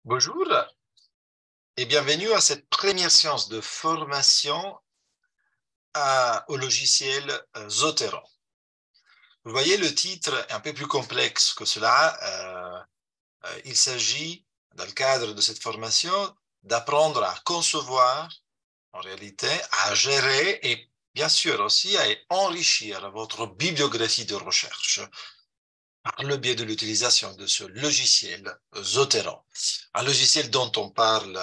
Bonjour et bienvenue à cette première séance de formation au logiciel Zotero. Vous voyez, le titre est un peu plus complexe que cela. Il s'agit, dans le cadre de cette formation, d'apprendre à concevoir, en réalité, à gérer et bien sûr aussi à enrichir votre bibliographie de recherche par le biais de l'utilisation de ce logiciel Zotero. Un logiciel dont on parle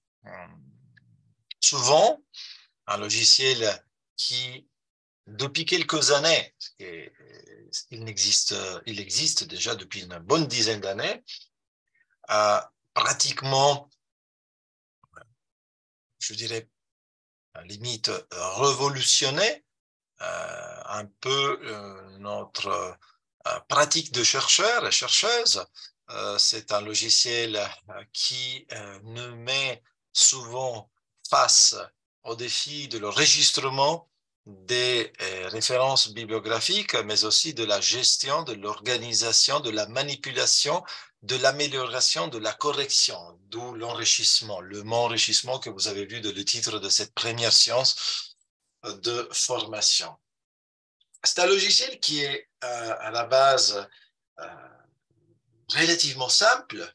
souvent, un logiciel qui, depuis quelques années, il existe déjà depuis une bonne dizaine d'années, a pratiquement, je dirais, limite révolutionné un peu notre pratique de chercheurs et chercheuses. C'est un logiciel qui nous met souvent face au défi de l'enregistrement des références bibliographiques, mais aussi de la gestion, de l'organisation, de la manipulation, de l'amélioration, de la correction, d'où l'enrichissement, le mot enrichissement que vous avez vu dans le titre de cette première séance de formation. C'est un logiciel qui est à la base relativement simple,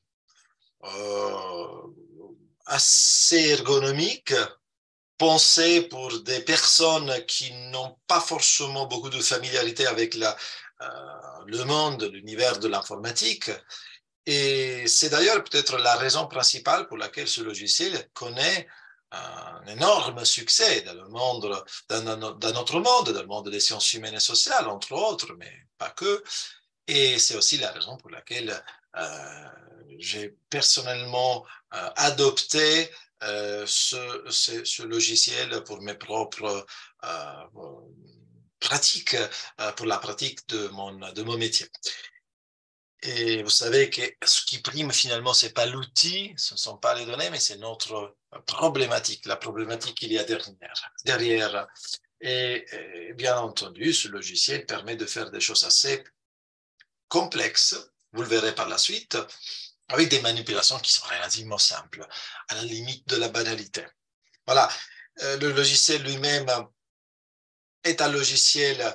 assez ergonomique, pensé pour des personnes qui n'ont pas forcément beaucoup de familiarité avec le monde, l'univers de l'informatique. Et c'est d'ailleurs peut-être la raison principale pour laquelle ce logiciel connaît un énorme succès dans le monde, dans notre monde, dans le monde des sciences humaines et sociales, entre autres, mais pas que. Et c'est aussi la raison pour laquelle j'ai personnellement adopté ce logiciel pour mes propres pratiques, pour la pratique de mon métier. Et vous savez que ce qui prime finalement, ce n'est pas l'outil, ce ne sont pas les données, mais c'est notre problématique, la problématique qu'il y a derrière. Et bien entendu, ce logiciel permet de faire des choses assez complexes, vous le verrez par la suite, avec des manipulations qui sont relativement simples, à la limite de la banalité. Voilà, le logiciel lui-même est un logiciel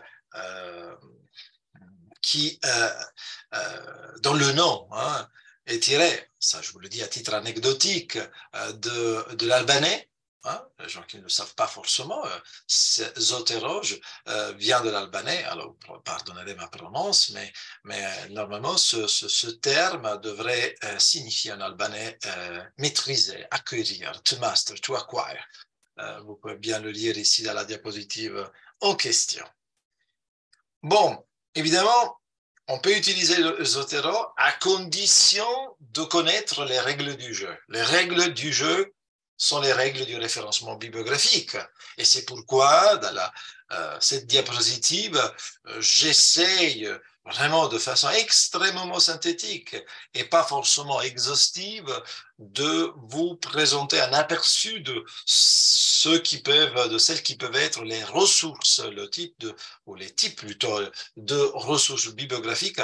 dont le nom est tiré, ça je vous le dis à titre anecdotique, de l'albanais. Les gens qui ne le savent pas forcément, Zotero vient de l'albanais, alors pardonnez ma prononce, mais normalement ce terme devrait signifier en albanais maîtriser, acquérir, to master, to acquire. Vous pouvez bien le lire ici dans la diapositive en question. Bon, évidemment, on peut utiliser le Zotero à condition de connaître les règles du jeu. Les règles du jeu sont les règles du référencement bibliographique. Et c'est pourquoi, dans cette diapositive, j'essaye vraiment de façon extrêmement synthétique et pas forcément exhaustive de vous présenter un aperçu de celles qui peuvent être les ressources, ou les types plutôt de ressources bibliographiques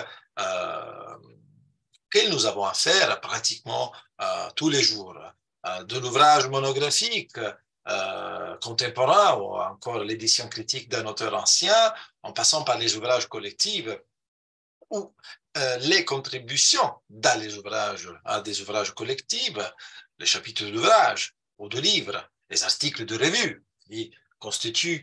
que nous avons à faire pratiquement tous les jours. De l'ouvrage monographique contemporain ou encore l'édition critique d'un auteur ancien, en passant par les ouvrages collectifs ou les contributions dans les ouvrages, à des ouvrages collectifs, les chapitres d'ouvrages ou de livres, les articles de revue qui constituent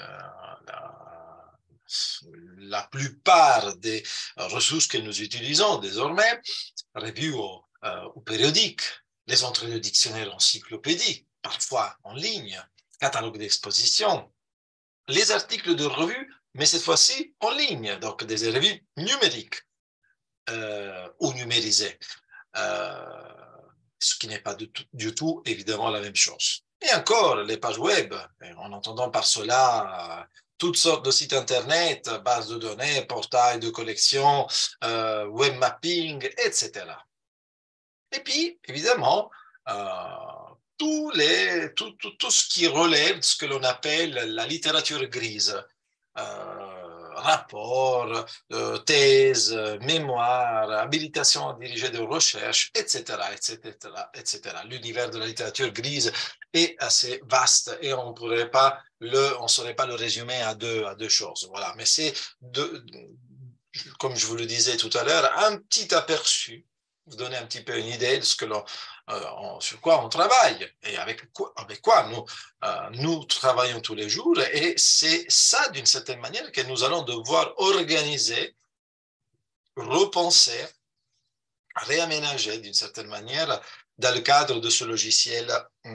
la plupart des ressources que nous utilisons désormais, revues ou périodiques, les entrées de dictionnaire encyclopédie, parfois en ligne, catalogue d'exposition, les articles de revue, mais cette fois-ci en ligne, donc des revues numériques ou numérisées, ce qui n'est pas du tout évidemment la même chose. Et encore, les pages web, en entendant par cela toutes sortes de sites internet, bases de données, portails de collection, web mapping, etc. Et puis, évidemment, tout ce qui relève de ce que l'on appelle la littérature grise, rapports, thèses, mémoires, habilitation à diriger des recherches, etc., etc., etc. L'univers de la littérature grise est assez vaste et on ne saurait pas le résumer à deux choses. Voilà. Mais c'est, comme je vous le disais tout à l'heure, un petit aperçu, vous donner un petit peu une idée de ce que sur quoi on travaille et avec quoi nous travaillons tous les jours. Et c'est ça, d'une certaine manière, que nous allons devoir organiser, repenser, réaménager d'une certaine manière dans le cadre de ce logiciel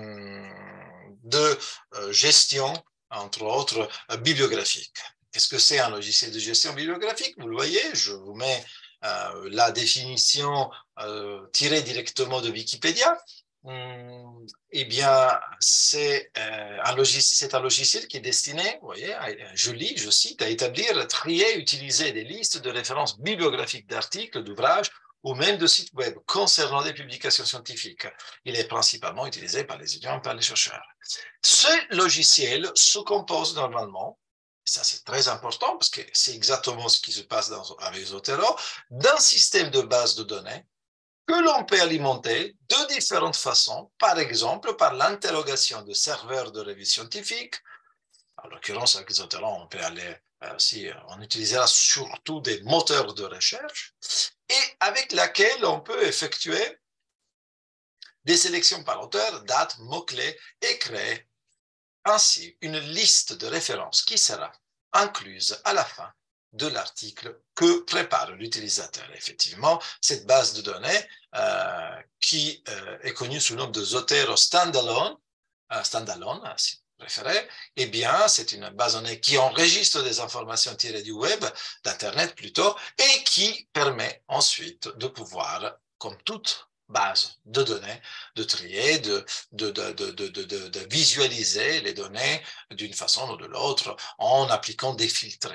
de gestion, entre autres, bibliographique. Qu'est-ce que c'est un logiciel de gestion bibliographique? Vous le voyez, je vous mets la définition tirée directement de Wikipédia. Eh bien, c'est un logiciel qui est destiné, vous voyez, je cite, à établir, trier, utiliser des listes de références bibliographiques d'articles, d'ouvrages ou même de sites web concernant des publications scientifiques. Il est principalement utilisé par les étudiants et par les chercheurs. Ce logiciel se compose normalement, et ça c'est très important parce que c'est exactement ce qui se passe avec Zotero, d'un système de base de données que l'on peut alimenter de différentes façons, par exemple par l'interrogation de serveurs de revues scientifiques. En l'occurrence, avec Zotero, on peut aller on utilisera surtout des moteurs de recherche et avec laquelle on peut effectuer des sélections par auteur, date, mots-clés et créer ainsi une liste de références qui sera incluse à la fin de l'article que prépare l'utilisateur. Effectivement, cette base de données qui est connue sous le nom de Zotero Standalone, si vous préférez, eh bien, c'est une base de données qui enregistre des informations tirées du web, d'Internet plutôt, et qui permet ensuite de pouvoir, comme toute base de données, de trier, de visualiser les données d'une façon ou de l'autre en appliquant des filtres.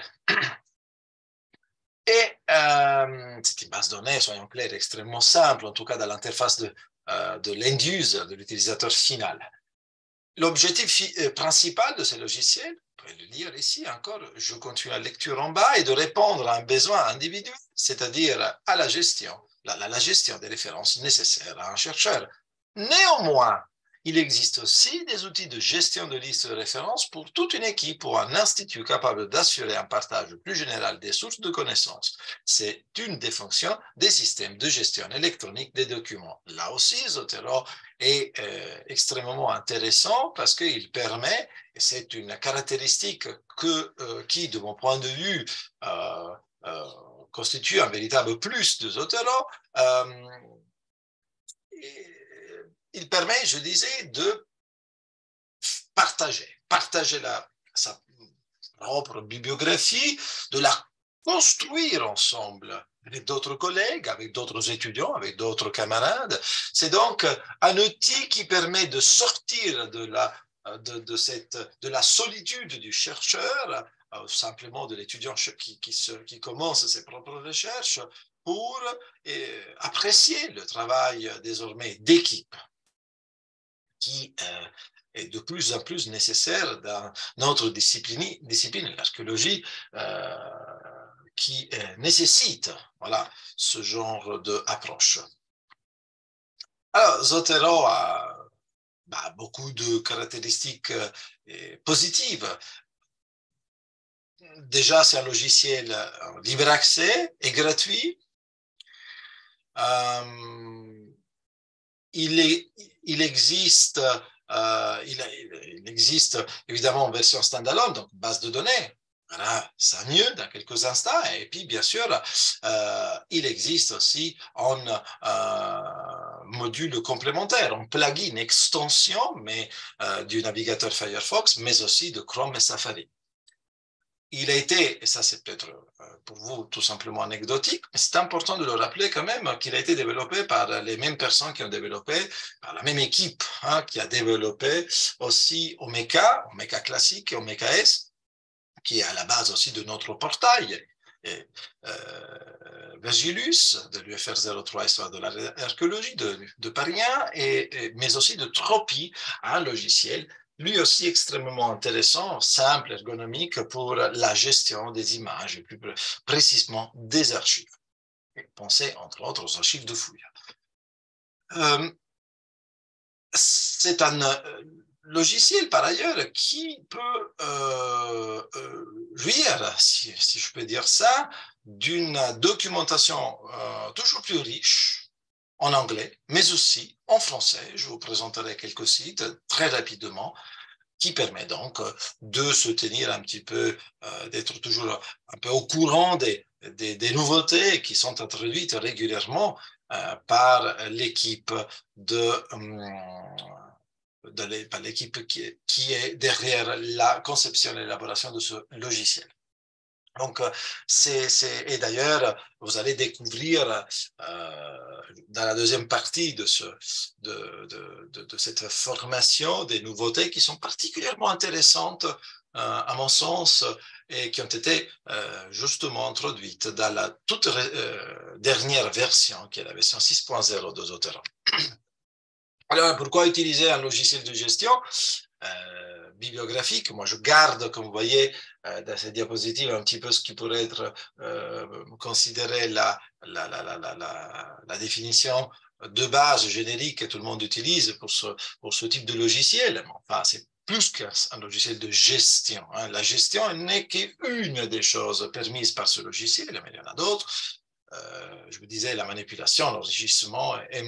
Et c'est une base de données, soyons clairs, extrêmement simple, en tout cas dans l'interface de l'end-user, de l'utilisateur final. L'objectif principal de ces logiciels, vous pouvez le lire ici encore, je continue la lecture en bas, est de répondre à un besoin individuel, c'est-à-dire à la gestion des références nécessaires à un chercheur. Néanmoins, il existe aussi des outils de gestion de listes de références pour toute une équipe ou un institut capable d'assurer un partage plus général des sources de connaissances. C'est une des fonctions des systèmes de gestion électronique des documents. Là aussi, Zotero est extrêmement intéressant parce qu'il permet, et c'est une caractéristique qui, de mon point de vue, constitue un véritable plus de Zotero, il permet, je disais, de partager sa propre bibliographie, de la construire ensemble avec d'autres collègues, avec d'autres étudiants, avec d'autres camarades. C'est donc un outil qui permet de sortir de la solitude du chercheur, simplement de l'étudiant qui commence ses propres recherches, pour apprécier le travail désormais d'équipe qui est de plus en plus nécessaire dans notre discipline, l'archéologie, qui nécessite ce genre d'approche. Alors, Zotero a beaucoup de caractéristiques positives. Déjà, c'est un logiciel libre accès et gratuit. Il existe évidemment en version standalone, donc base de données. Voilà, ça mieux dans quelques instants. Et puis, bien sûr, il existe aussi en module complémentaire, en plugin, extension du navigateur Firefox, mais aussi de Chrome et Safari. Il a été, et ça c'est peut-être pour vous tout simplement anecdotique, mais c'est important de le rappeler quand même qu'il a été développé par les mêmes personnes qui ont développé, par la même équipe qui a développé aussi Omeka classique et Omeka S, qui est à la base aussi de notre portail. Et, Virgilius de l'UFR 03 Histoire de l'archéologie de Paris 1, mais aussi de Tropi, un logiciel lui aussi extrêmement intéressant, simple, ergonomique pour la gestion des images et plus précisément des archives. Et pensez entre autres aux archives de fouilles. C'est un logiciel par ailleurs qui peut jouir, si je peux dire ça, d'une documentation toujours plus riche en anglais, mais aussi en français. Je vous présenterai quelques sites très rapidement qui permet donc de se tenir un petit peu, d'être toujours un peu au courant des nouveautés qui sont introduites régulièrement par l'équipe l'équipe qui est derrière la conception et l'élaboration de ce logiciel. Donc, et d'ailleurs, vous allez découvrir dans la deuxième partie de cette formation des nouveautés qui sont particulièrement intéressantes, à mon sens, et qui ont été justement introduites dans la toute dernière version, qui est la version 6.0 de Zotero. Alors, pourquoi utiliser un logiciel de gestion bibliographique? Moi, je garde, comme vous voyez, dans cette diapositive, un petit peu ce qui pourrait être considéré la définition de base générique que tout le monde utilise pour ce type de logiciel. Enfin, c'est plus qu'un logiciel de gestion. Hein. La gestion n'est qu'une des choses permises par ce logiciel, mais il y en a d'autres. Je vous disais, la manipulation, l'enrichissement et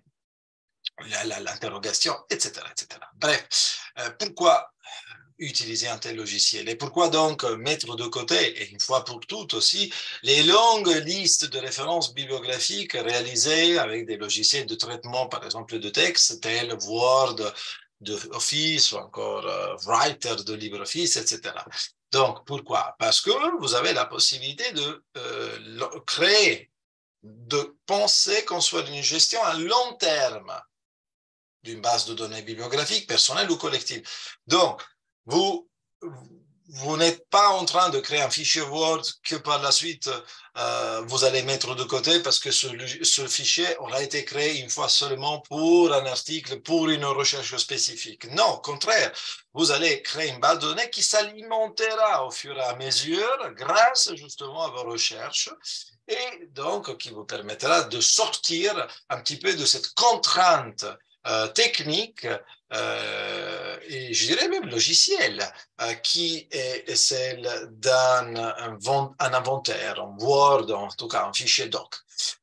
l'interrogation, etc., etc. Bref, pourquoi utiliser un tel logiciel et pourquoi donc mettre de côté, et une fois pour toutes aussi, les longues listes de références bibliographiques réalisées avec des logiciels de traitement, par exemple, de texte, tels Word, de Office ou encore Writer de LibreOffice, etc. Donc, pourquoi? Parce que vous avez la possibilité de créer, de penser qu'on soit d'une gestion à long terme d'une base de données bibliographiques, personnelle ou collective. Donc, vous n'êtes pas en train de créer un fichier Word que par la suite vous allez mettre de côté parce que ce fichier aura été créé une fois seulement pour un article, pour une recherche spécifique. Non, au contraire, vous allez créer une base de données qui s'alimentera au fur et à mesure grâce justement à vos recherches et donc qui vous permettra de sortir un petit peu de cette contrainte technique et je dirais même logiciel qui est celle d'un inventaire, un Word, en tout cas un fichier doc.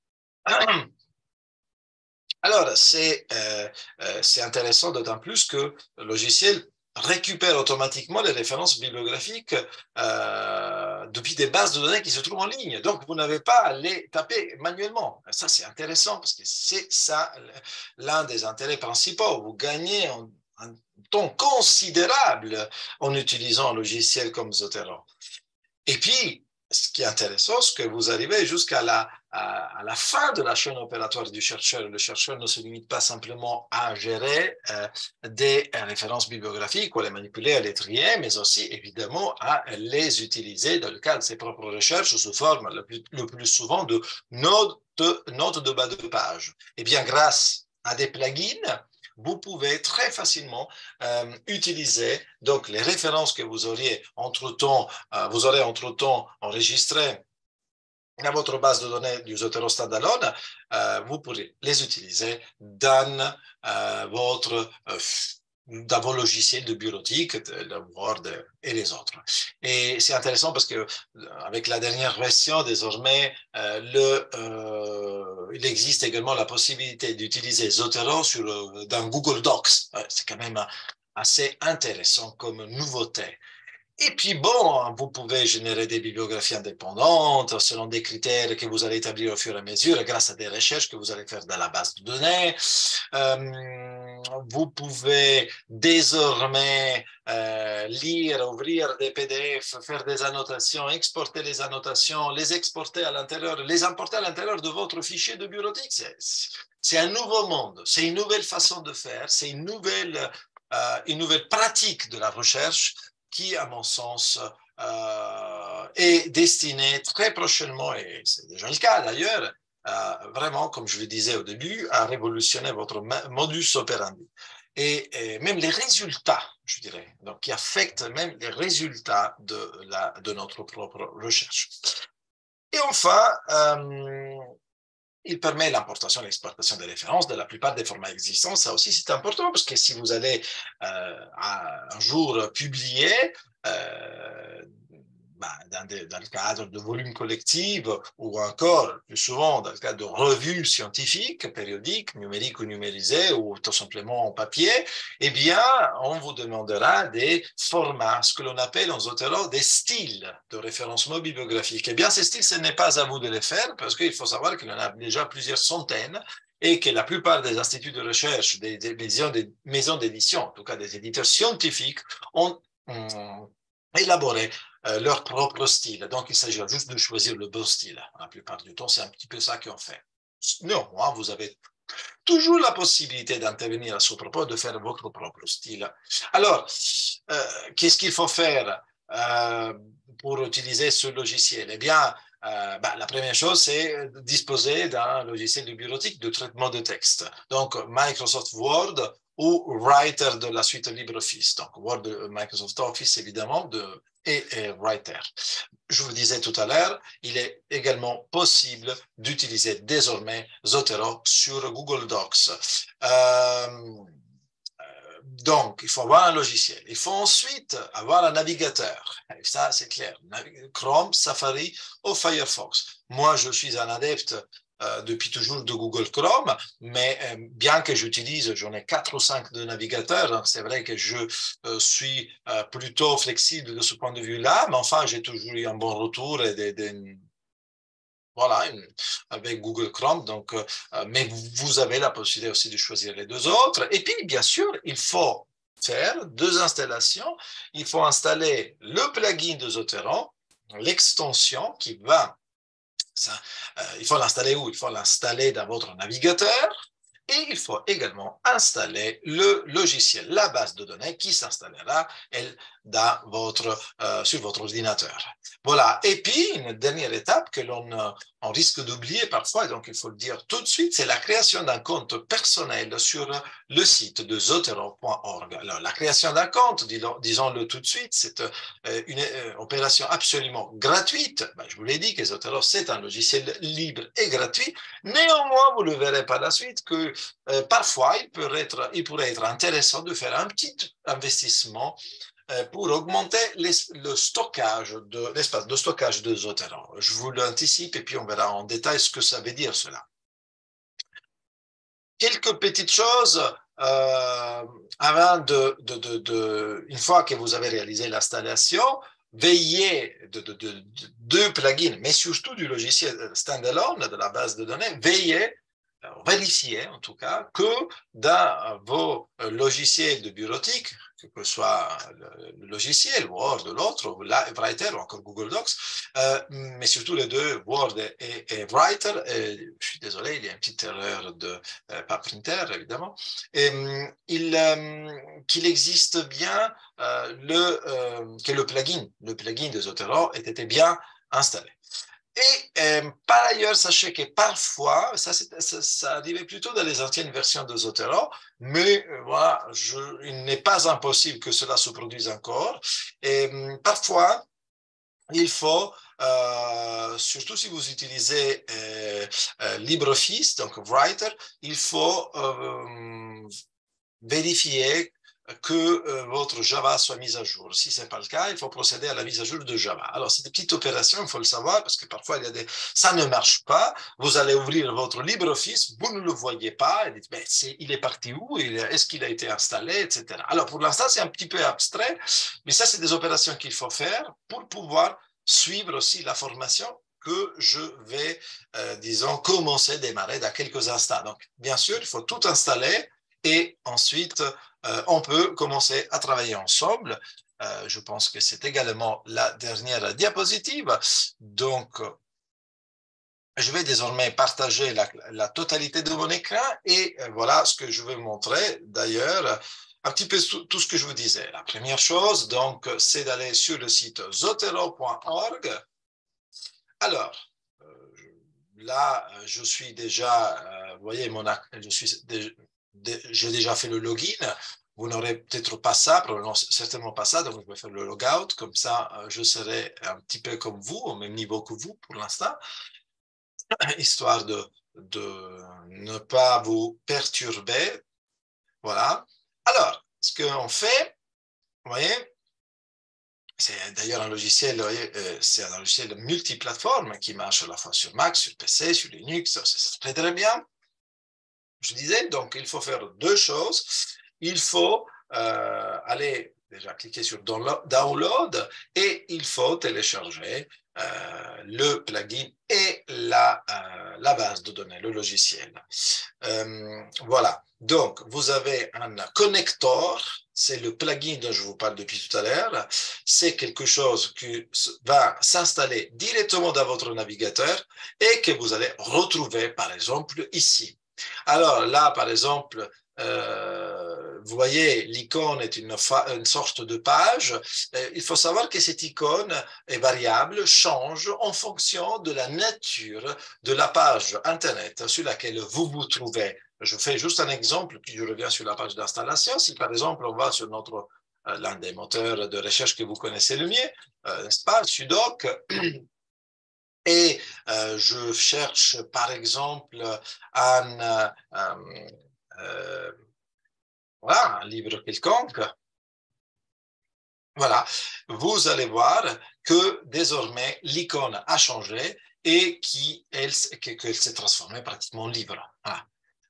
Alors, c'est intéressant d'autant plus que le logiciel récupère automatiquement les références bibliographiques depuis des bases de données qui se trouvent en ligne. Donc, vous n'avez pas à les taper manuellement. Ça, c'est intéressant parce que c'est ça l'un des intérêts principaux. Vous gagnez un temps considérable en utilisant un logiciel comme Zotero. Et puis, ce qui est intéressant, c'est que vous arrivez jusqu'à à la fin de la chaîne opératoire du chercheur. Le chercheur ne se limite pas simplement à gérer des références bibliographiques ou à les manipuler, à les trier, mais aussi évidemment à les utiliser dans le cadre de ses propres recherches sous forme le plus souvent de notes de bas de page. Et bien, grâce à des plugins, vous pouvez très facilement utiliser donc les références que vous auriez entre-temps, vous aurez entre-temps enregistrées dans votre base de données du Zotero Standalone, vous pourrez les utiliser dans dans vos logiciels de bureautique, le Word et les autres. Et c'est intéressant parce que avec la dernière version, désormais, il existe également la possibilité d'utiliser Zotero dans Google Docs. C'est quand même assez intéressant comme nouveauté. Et puis bon, vous pouvez générer des bibliographies indépendantes selon des critères que vous allez établir au fur et à mesure grâce à des recherches que vous allez faire dans la base de données. Vous pouvez désormais lire, ouvrir des PDF, faire des annotations, exporter les annotations, les exporter à l'intérieur, les importer à l'intérieur de votre fichier de bureautique. C'est un nouveau monde, c'est une nouvelle façon de faire, c'est une nouvelle pratique de la recherche qui, à mon sens, est destiné très prochainement, et c'est déjà le cas d'ailleurs, vraiment, comme je le disais au début, à révolutionner votre modus operandi. et même les résultats, je dirais, donc qui affectent même les résultats de notre propre recherche. Et enfin, il permet l'importation et l'exploitation des références de la plupart des formats existants. Ça aussi, c'est important parce que si vous allez un jour publier dans le cadre de volumes collectifs ou encore, plus souvent, dans le cadre de revues scientifiques, périodiques, numériques ou numérisées ou tout simplement en papier, eh bien, on vous demandera des formats, ce que l'on appelle en Zotero des styles de référencement bibliographique. Eh bien, ces styles, ce n'est pas à vous de les faire parce qu'il faut savoir qu'il y en a déjà plusieurs centaines et que la plupart des instituts de recherche, des maisons d'édition, en tout cas des éditeurs scientifiques, ont élaboré leur propre style. Donc, il s'agit juste de choisir le bon style. La plupart du temps, c'est un petit peu ça qu'on fait. Néanmoins, vous avez toujours la possibilité d'intervenir à ce propos, de faire votre propre style. Alors, qu'est-ce qu'il faut faire pour utiliser ce logiciel? Eh bien, la première chose, c'est disposer d'un logiciel de bureautique de traitement de texte. Donc, Microsoft Word ou Writer de la suite LibreOffice. Donc, Word, Microsoft Office, évidemment, et Writer. Je vous disais tout à l'heure, il est également possible d'utiliser désormais Zotero sur Google Docs. Donc, il faut avoir un logiciel. Il faut ensuite avoir un navigateur. Et ça, c'est clair. Chrome, Safari ou Firefox. Moi, je suis un adepte depuis toujours de Google Chrome, mais bien que j'utilise, j'en ai 4 ou 5 de navigateurs, c'est vrai que je suis plutôt flexible de ce point de vue-là, mais enfin, j'ai toujours eu un bon retour et voilà, avec Google Chrome. Donc, mais vous avez la possibilité aussi de choisir les deux autres. Et puis, bien sûr, il faut faire 2 installations. Il faut installer le plugin de Zotero, l'extension qui va ça, il faut l'installer où? Il faut l'installer dans votre navigateur et il faut également installer le logiciel, la base de données qui s'installera sur votre ordinateur. Voilà. Et puis, une dernière étape que on risque d'oublier parfois, et donc il faut le dire tout de suite, c'est la création d'un compte personnel sur le site de zotero.org. Alors, la création d'un compte, disons-le tout de suite, c'est une opération absolument gratuite. Je vous l'ai dit que Zotero, c'est un logiciel libre et gratuit. Néanmoins, vous le verrez par la suite que parfois, il pourrait être intéressant de faire un petit investissement pour augmenter le stockage l'espace de stockage de Zotero. Je vous l'anticipe et puis on verra en détail ce que ça veut dire cela. Quelques petites choses avant une fois que vous avez réalisé l'installation, veillez de plugins, mais surtout du logiciel standalone de la base de données, vérifiez en tout cas que dans vos logiciels de bureautique, que ce soit le logiciel Word de l'autre, ou Writer ou encore Google Docs, mais surtout les deux, Word et Writer, je suis désolé, il y a une petite erreur pas printer évidemment, qu'il existe bien que le plugin de Zotero ait été bien installé. Et par ailleurs, sachez que parfois, ça arrivait plutôt dans les anciennes versions de Zotero, mais voilà, il n'est pas impossible que cela se produise encore. Et parfois, il faut, surtout si vous utilisez LibreOffice, donc Writer, il faut vérifier que votre Java soit mise à jour. Si ce n'est pas le cas, il faut procéder à la mise à jour de Java. Alors, c'est des petites opérations, il faut le savoir, parce que parfois, ça ne marche pas. Vous allez ouvrir votre LibreOffice, vous ne le voyez pas, et dites, mais il est parti où? Est-ce qu'il a été installé, etc. Alors, pour l'instant, c'est un petit peu abstrait, mais ça, c'est des opérations qu'il faut faire pour pouvoir suivre aussi la formation que je vais, disons, commencer à démarrer dans quelques instants. Donc, bien sûr, il faut tout installer et ensuite, on peut commencer à travailler ensemble. Je pense que c'est également la dernière diapositive. Donc, je vais désormais partager la totalité de mon écran et voilà ce que je vais montrer. D'ailleurs, un petit peu tout ce que je vous disais. La première chose, donc, c'est d'aller sur le site zotero.org. Alors, là, je suis déjà, vous voyez, je suis déjà j'ai déjà fait le login. Vous n'aurez peut-être pas ça, probablement certainement pas ça, donc je vais faire le logout, comme ça je serai un petit peu comme vous, au même niveau que vous pour l'instant, histoire de ne pas vous perturber. Voilà. Alors, ce qu'on fait, vous voyez, c'est d'ailleurs un logiciel, c'est un logiciel multiplateforme qui marche à la fois sur Mac, sur PC, sur Linux, c'est très très bien. Je disais, donc il faut faire deux choses. Il faut aller déjà cliquer sur Download et il faut télécharger le plugin et la base de données, le logiciel. Voilà, donc vous avez un connector, c'est le plugin dont je vous parle depuis tout à l'heure, c'est quelque chose qui va s'installer directement dans votre navigateur et que vous allez retrouver par exemple ici. Alors là, par exemple, vous voyez, l'icône est une sorte de page. Il faut savoir que cette icône est variable, change en fonction de la nature de la page Internet sur laquelle vous vous trouvez. Je fais juste un exemple, puis je reviens sur la page d'installation. Si par exemple, on va sur l'un des moteurs de recherche que vous connaissez le mieux, n'est-ce pas, Sudoc, et je cherche par exemple voilà, un livre quelconque, voilà, vous allez voir que désormais l'icône a changé et qu'elle s'est transformée pratiquement en livre. Voilà.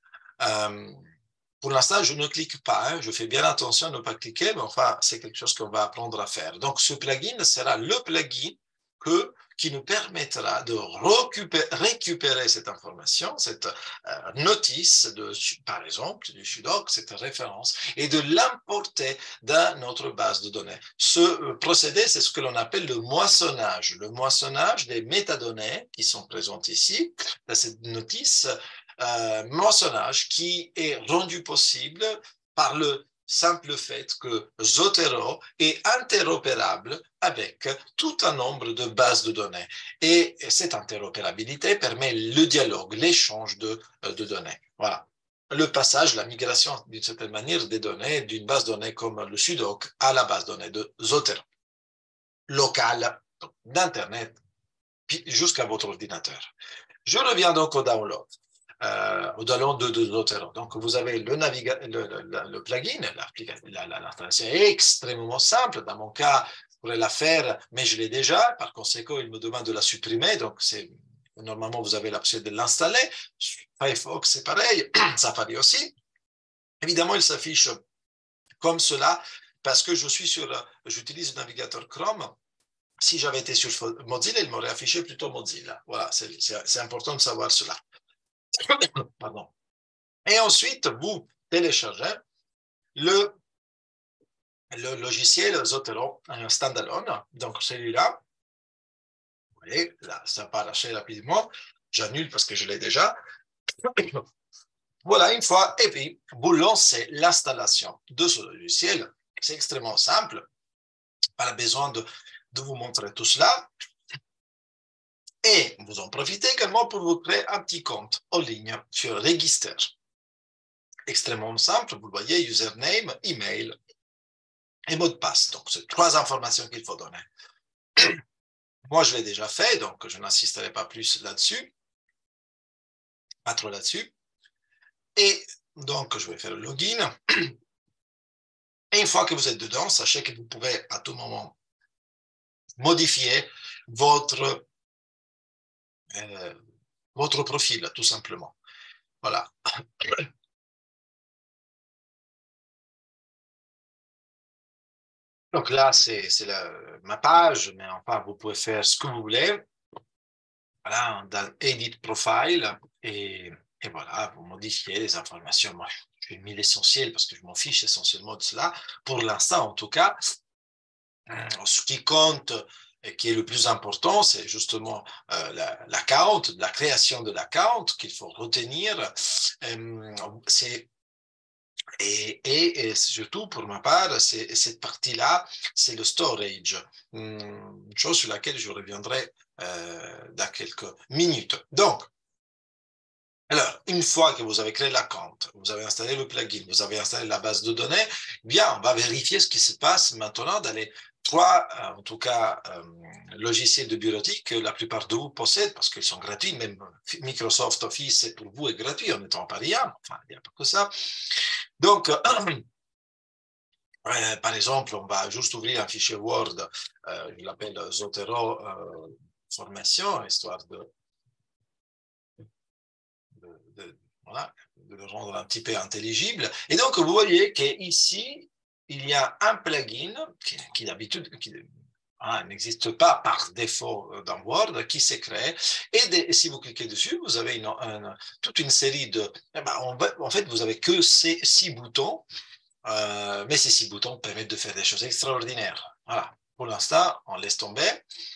Pour l'instant, je ne clique pas, hein, je fais bien attention à ne pas cliquer, mais enfin, c'est quelque chose qu'on va apprendre à faire. Donc, ce plugin sera le plugin qui nous permettra de récupérer cette information, cette notice, par exemple, du Sudoc, cette référence, et de l'importer dans notre base de données. Ce procédé, c'est ce que l'on appelle le moissonnage des métadonnées qui sont présentes ici, dans cette notice, moissonnage qui est rendu possible par le simple fait que Zotero est interopérable avec tout un nombre de bases de données. Et cette interopérabilité permet le dialogue, l'échange de données. Voilà. Le passage, la migration d'une certaine manière des données d'une base de données comme le Sudoc à la base de données de Zotero. Locale, d'Internet, jusqu'à votre ordinateur. Je reviens donc au download. Au download de Zotero. Donc, vous avez le plugin, l'installation est extrêmement simple. Dans mon cas, je pourrais la faire, mais je l'ai déjà. Par conséquent, il me demande de la supprimer. Donc, normalement, vous avez l'option de l'installer. Firefox, c'est pareil. Safari aussi. Évidemment, il s'affiche comme cela parce que j'utilise le navigateur Chrome. Si j'avais été sur Mozilla, il m'aurait affiché plutôt Mozilla. Voilà, c'est important de savoir cela. Pardon. Et ensuite, vous téléchargez le logiciel Zotero standalone. Donc, celui-là, vous voyez, là, ça part assez rapidement. J'annule parce que je l'ai déjà. Voilà, une fois, et puis, vous lancez l'installation de ce logiciel. C'est extrêmement simple. Pas besoin de vous montrer tout cela. Et vous en profitez également pour vous créer un petit compte en ligne sur Register. Extrêmement simple, vous le voyez, username, email et mot de passe. Donc, c'est 3 informations qu'il faut donner. Moi, je l'ai déjà fait, donc je n'insisterai pas plus là-dessus, pas trop là-dessus. Et donc, je vais faire le login. Et une fois que vous êtes dedans, sachez que vous pouvez à tout moment modifier votre profil, tout simplement. Voilà. Donc là, c'est ma page, mais enfin, vous pouvez faire ce que vous voulez. Voilà, dans Edit Profile, et voilà, vous modifiez les informations. Moi, j'ai mis l'essentiel parce que je m'en fiche essentiellement de cela. Pour l'instant, en tout cas, ce qui compte et qui est le plus important, c'est justement l'account, la création de l'account qu'il faut retenir. Et surtout, pour ma part, cette partie-là, c'est le storage, une chose sur laquelle je reviendrai dans quelques minutes. Donc, alors, une fois que vous avez créé la compte, vous avez installé le plugin, vous avez installé la base de données, bien, on va vérifier ce qui se passe maintenant dans les trois, en tout cas, logiciels de bureautique que la plupart de vous possèdent parce qu'ils sont gratuits. Même Microsoft Office, c'est pour vous, est gratuit en étant pariant. Enfin, il n'y a pas que ça. Donc, par exemple, on va juste ouvrir un fichier Word, je l'appelle Zotero formation, histoire voilà, de le rendre un petit peu intelligible. Et donc, vous voyez qu'ici, il y a un plugin qui d'habitude n'existe pas par défaut dans Word, qui s'est créé. Et si vous cliquez dessus, vous avez toute une série de... en fait, vous n'avez que ces 6 boutons, mais ces 6 boutons permettent de faire des choses extraordinaires. Voilà. Pour l'instant, on laisse tomber.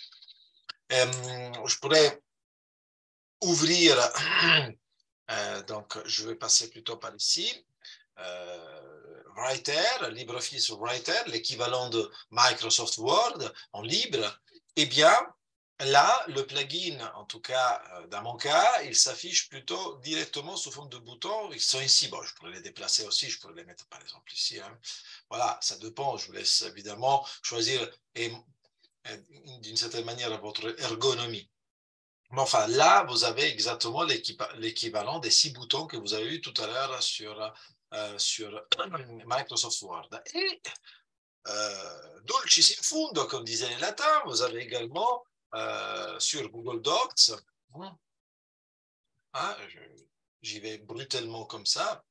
Je pourrais ouvrir... donc, je vais passer plutôt par ici. Writer, LibreOffice Writer, l'équivalent de Microsoft Word en libre. Eh bien, là, le plugin, en tout cas, dans mon cas, il s'affiche plutôt directement sous forme de boutons. Ils sont ici. Bon, je pourrais les déplacer aussi. Je pourrais les mettre, par exemple, ici. Hein. Voilà, ça dépend. Je vous laisse évidemment choisir d'une certaine manière votre ergonomie. Mais enfin, là, vous avez exactement l'équivalent des 6 boutons que vous avez eu tout à l'heure sur Microsoft Word. Et dulcis in fundo, comme disait les latins, vous avez également sur Google Docs, j'y vais brutalement comme ça.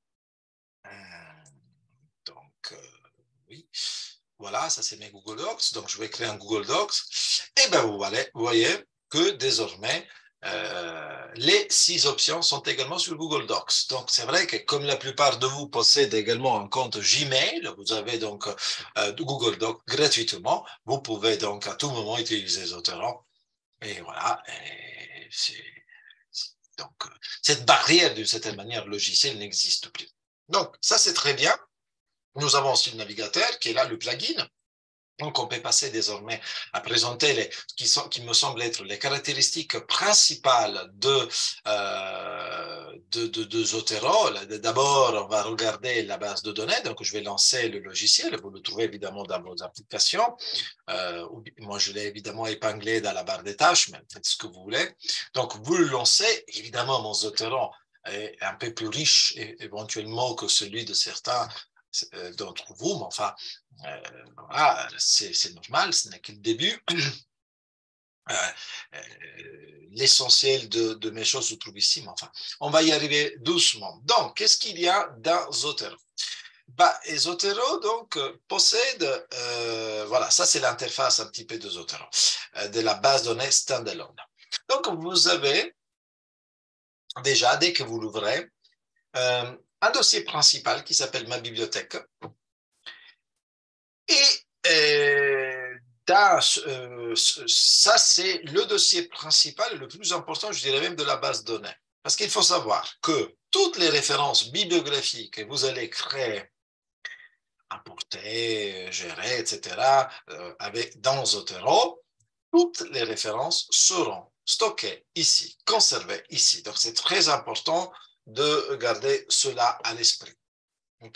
Donc, oui, voilà, ça c'est mes Google Docs. Donc, je vais créer un Google Docs. Et bien, vous voyez que désormais, les 6 options sont également sur Google Docs. Donc, c'est vrai que comme la plupart de vous possèdent également un compte Gmail, vous avez donc Google Docs gratuitement. Vous pouvez donc à tout moment utiliser Zotero. Et voilà. Donc, cette barrière, d'une certaine manière, logicielle n'existe plus. Donc, ça, c'est très bien. Nous avons aussi le navigateur qui est là, le plugin. Donc, on peut passer désormais à présenter qui me semblent être les caractéristiques principales de Zotero. D'abord, on va regarder la base de données. Donc, je vais lancer le logiciel. Vous le trouvez évidemment dans vos applications. Moi, je l'ai évidemment épinglé dans la barre des tâches, mais faites ce que vous voulez. Donc, vous le lancez. Évidemment, mon Zotero est un peu plus riche éventuellement que celui de certains d'entre vous, mais enfin, voilà, c'est normal, ce n'est que le début. L'essentiel de mes choses se trouve ici, mais enfin, on va y arriver doucement. Donc, qu'est-ce qu'il y a dans Zotero? Zotero donc possède, voilà, ça c'est l'interface un petit peu de Zotero, de la base de données standalone. Donc, vous avez déjà, dès que vous l'ouvrez, un dossier principal qui s'appelle ma bibliothèque. Et ça, c'est le dossier principal, le plus important, je dirais même, de la base de données. Parce qu'il faut savoir que toutes les références bibliographiques que vous allez créer, importer, gérer, etc., dans Zotero, toutes les références seront stockées ici, conservées ici. Donc, c'est très important de garder cela à l'esprit. OK?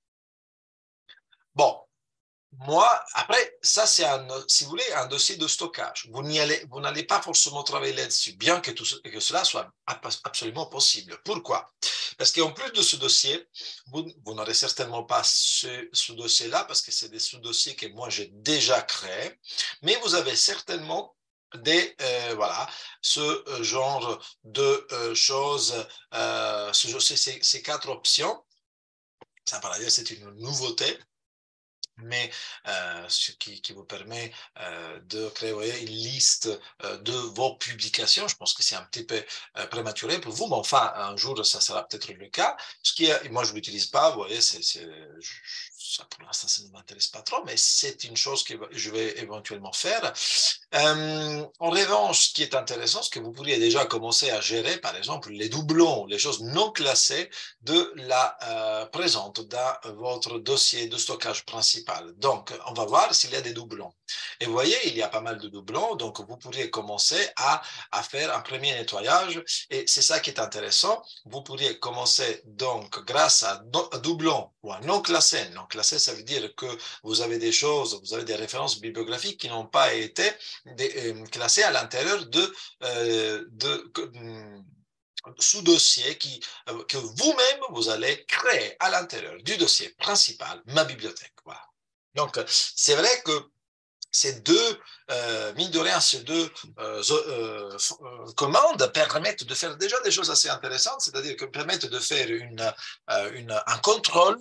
Bon. Moi, après, ça, c'est si vous voulez, un dossier de stockage. Vous n'allez pas forcément travailler là-dessus, bien que cela soit absolument possible. Pourquoi? Parce qu'en plus de ce dossier, vous n'aurez certainement pas ce dossier-là, parce que c'est des sous-dossiers que moi, j'ai déjà créés, mais vous avez certainement voilà, ce genre de choses, ces 4 options. Ça, par ailleurs, c'est une nouveauté, mais ce qui vous permet de créer une liste de vos publications. Je pense que c'est un petit peu prématuré pour vous, mais enfin, un jour, ça sera peut-être le cas. Moi, je ne l'utilise pas, vous voyez, ça, pour l'instant, ça ne m'intéresse pas trop, mais c'est une chose que je vais éventuellement faire. En revanche, ce qui est intéressant, c'est que vous pourriez déjà commencer à gérer, par exemple, les doublons, les choses non classées de la présente dans votre dossier de stockage principal. Donc, on va voir s'il y a des doublons. Et vous voyez, il y a pas mal de doublons, donc vous pourriez commencer à faire un premier nettoyage. Et c'est ça qui est intéressant. Vous pourriez commencer donc grâce à doublons ou à non classés. Non classés, ça veut dire que vous avez des choses, vous avez des références bibliographiques qui n'ont pas été classées à l'intérieur de sous-dossiers que vous-même, vous allez créer à l'intérieur du dossier principal, ma bibliothèque. Voilà. Donc, c'est vrai que ces deux, mine de rien, ces deux commandes permettent de faire déjà des choses assez intéressantes, c'est-à-dire que permettent de faire un contrôle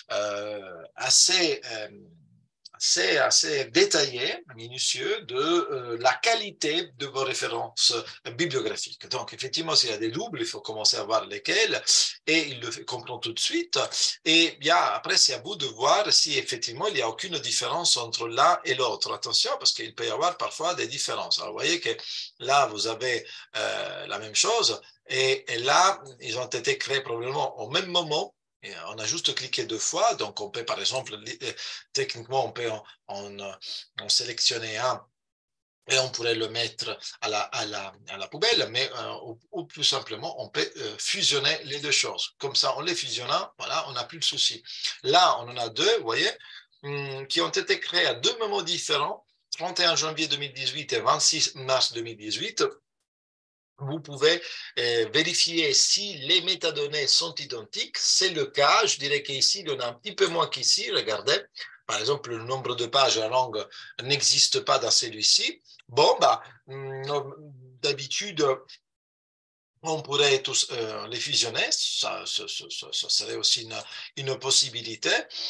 assez détaillé, minutieux, de la qualité de vos références bibliographiques. Donc, effectivement, s'il y a des doubles, il faut commencer à voir lesquels, et il le comprend tout de suite. Et bien, après, c'est à vous de voir si effectivement il n'y a aucune différence entre l'un et l'autre. Attention, parce qu'il peut y avoir parfois des différences. Alors, vous voyez que là, vous avez la même chose, et là, ils ont été créés probablement au même moment. Et on a juste cliqué deux fois, donc on peut par exemple, techniquement, on peut en sélectionner un et on pourrait le mettre à la poubelle, mais ou plus simplement, on peut fusionner les deux choses. Comme ça, en les fusionnant, voilà, on n'a plus de souci. Là, on en a deux, vous voyez, qui ont été créés à deux moments différents, 31 janvier 2018 et 26 mars 2018. Vous pouvez vérifier si les métadonnées sont identiques. C'est le cas. Je dirais qu'ici, il y en a un petit peu moins qu'ici. Regardez. Par exemple, le nombre de pages en langue n'existe pas dans celui-ci. Bon, bah, d'habitude, on pourrait tous les fusionner. Ça serait aussi une possibilité.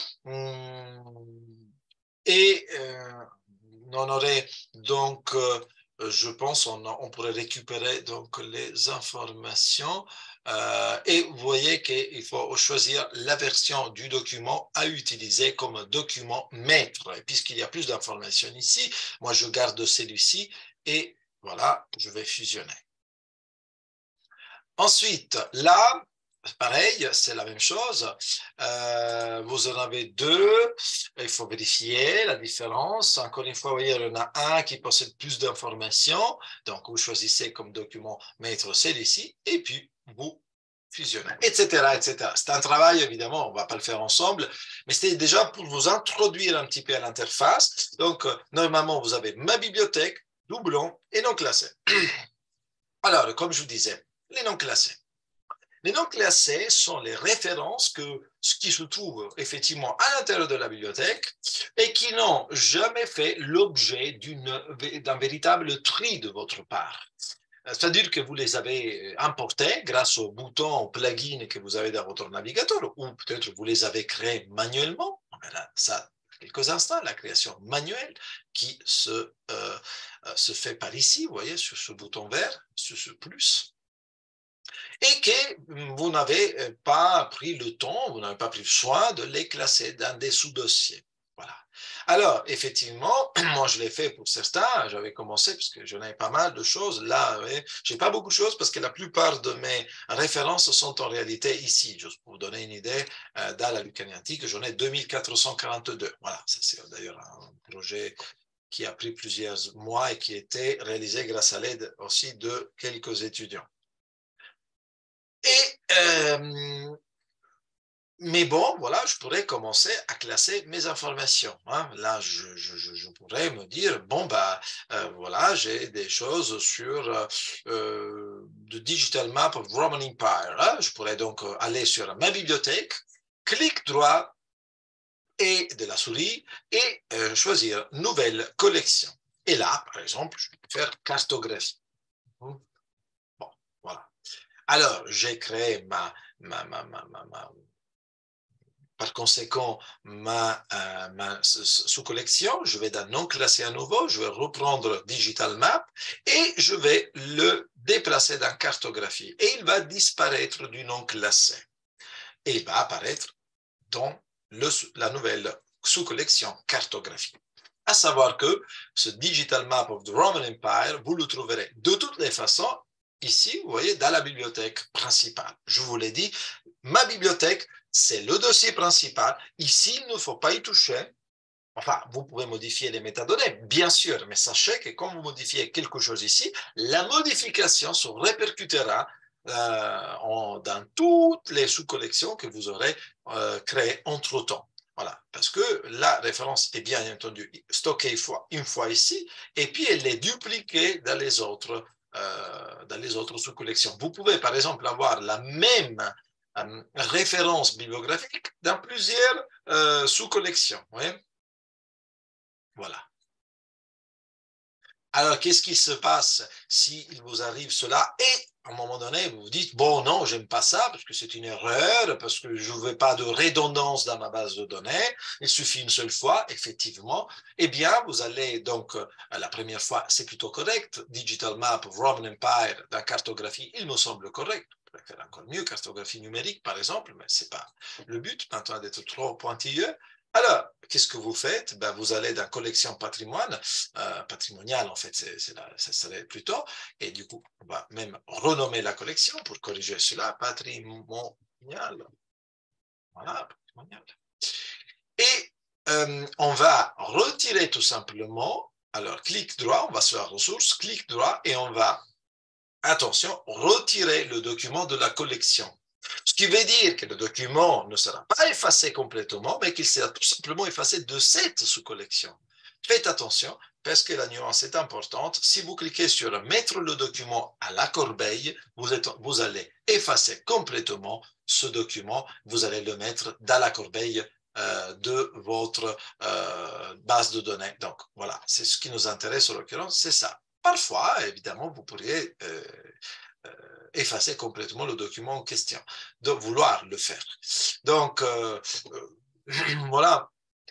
Et on aurait donc je pense on pourrait récupérer donc les informations et vous voyez qu'il faut choisir la version du document à utiliser comme document maître. Et puisqu'il y a plus d'informations ici, moi je garde celui-ci et voilà, je vais fusionner. Ensuite, là, pareil, c'est la même chose. Vous en avez deux. Il faut vérifier la différence. Encore une fois, vous voyez, il y en a un qui possède plus d'informations. Donc, vous choisissez comme document maître celui-ci et puis vous fusionnez, etc., etc. C'est un travail, évidemment, on ne va pas le faire ensemble, mais c'était déjà pour vous introduire un petit peu à l'interface. Donc, normalement, vous avez ma bibliothèque, doublon et non classé. Alors, comme je vous disais, les non classés. Les non classés sont les références qui se trouvent effectivement à l'intérieur de la bibliothèque et qui n'ont jamais fait l'objet d'un véritable tri de votre part. C'est-à-dire que vous les avez importés grâce aux boutons, aux plugins que vous avez dans votre navigateur, ou peut-être vous les avez créés manuellement. On verra ça quelques instants, la création manuelle qui se fait par ici, vous voyez, sur ce bouton vert, sur ce plus. Et que vous n'avez pas pris le temps, vous n'avez pas pris le soin de les classer dans des sous-dossiers. Voilà. Alors, effectivement, moi je l'ai fait pour certains, j'avais commencé parce que j'en avais pas mal de choses. Là, je n'ai pas beaucoup de choses parce que la plupart de mes références sont en réalité ici. Juste pour vous donner une idée, dans la Lucanie antique, j'en ai 2442. Voilà, c'est d'ailleurs un projet qui a pris plusieurs mois et qui a été réalisé grâce à l'aide aussi de quelques étudiants. Mais bon, voilà, je pourrais commencer à classer mes informations. Hein. Là, je pourrais me dire, bon, bah, voilà, j'ai des choses sur the Digital Map of Roman Empire. Hein. Je pourrais donc aller sur ma bibliothèque, clic droit et de la souris et choisir Nouvelle collection. Et là, par exemple, je peux faire cartographie. Bon, voilà. Alors, j'ai créé par conséquent, ma sous-collection, je vais dans non classé à nouveau, je vais reprendre Digital Map et je vais le déplacer dans cartographie. Et il va disparaître du non classé. Et il va apparaître dans la nouvelle sous-collection cartographie. À savoir que ce Digital Map of the Roman Empire, vous le trouverez de toutes les façons ici, vous voyez, dans la bibliothèque principale. Je vous l'ai dit, ma bibliothèque, c'est le dossier principal. Ici, il ne faut pas y toucher. Enfin, vous pouvez modifier les métadonnées, bien sûr, mais sachez que quand vous modifiez quelque chose ici, la modification se répercutera dans toutes les sous-collections que vous aurez créées entre-temps. Voilà, parce que la référence est bien entendu stockée une fois ici, et puis elle est dupliquée dans les autres sous-collections. Vous pouvez, par exemple, avoir la même référence bibliographique dans plusieurs sous-collections. Voilà. Alors, qu'est-ce qui se passe s'il vous arrive cela et à un moment donné, vous vous dites, bon, non, j'aime pas ça parce que c'est une erreur, parce que je ne veux pas de redondance dans ma base de données, il suffit une seule fois, effectivement, eh bien, vous allez donc, la première fois, c'est plutôt correct, Digital Map of Roman Empire, la cartographie, il me semble correct, on pourrait faire encore mieux, cartographie numérique, par exemple, mais ce n'est pas le but, maintenant d'être trop pointilleux. Alors, qu'est-ce que vous faites? Ben, vous allez dans collection patrimoine, patrimoniale en fait, ça serait plutôt, et du coup, on va même renommer la collection pour corriger cela, patrimonial. Voilà, patrimonial. Et on va retirer tout simplement, alors clic droit, on va sur la ressource, clic droit, et on va, attention, retirer le document de la collection. Ce qui veut dire que le document ne sera pas effacé complètement, mais qu'il sera tout simplement effacé de cette sous-collection. Faites attention, parce que la nuance est importante. Si vous cliquez sur « Mettre le document à la corbeille », vous allez effacer complètement ce document, vous allez le mettre dans la corbeille de votre base de données. Donc, voilà, c'est ce qui nous intéresse en l'occurrence, c'est ça. Parfois, évidemment, vous pourriez effacer complètement le document en question, de vouloir le faire. Donc, voilà,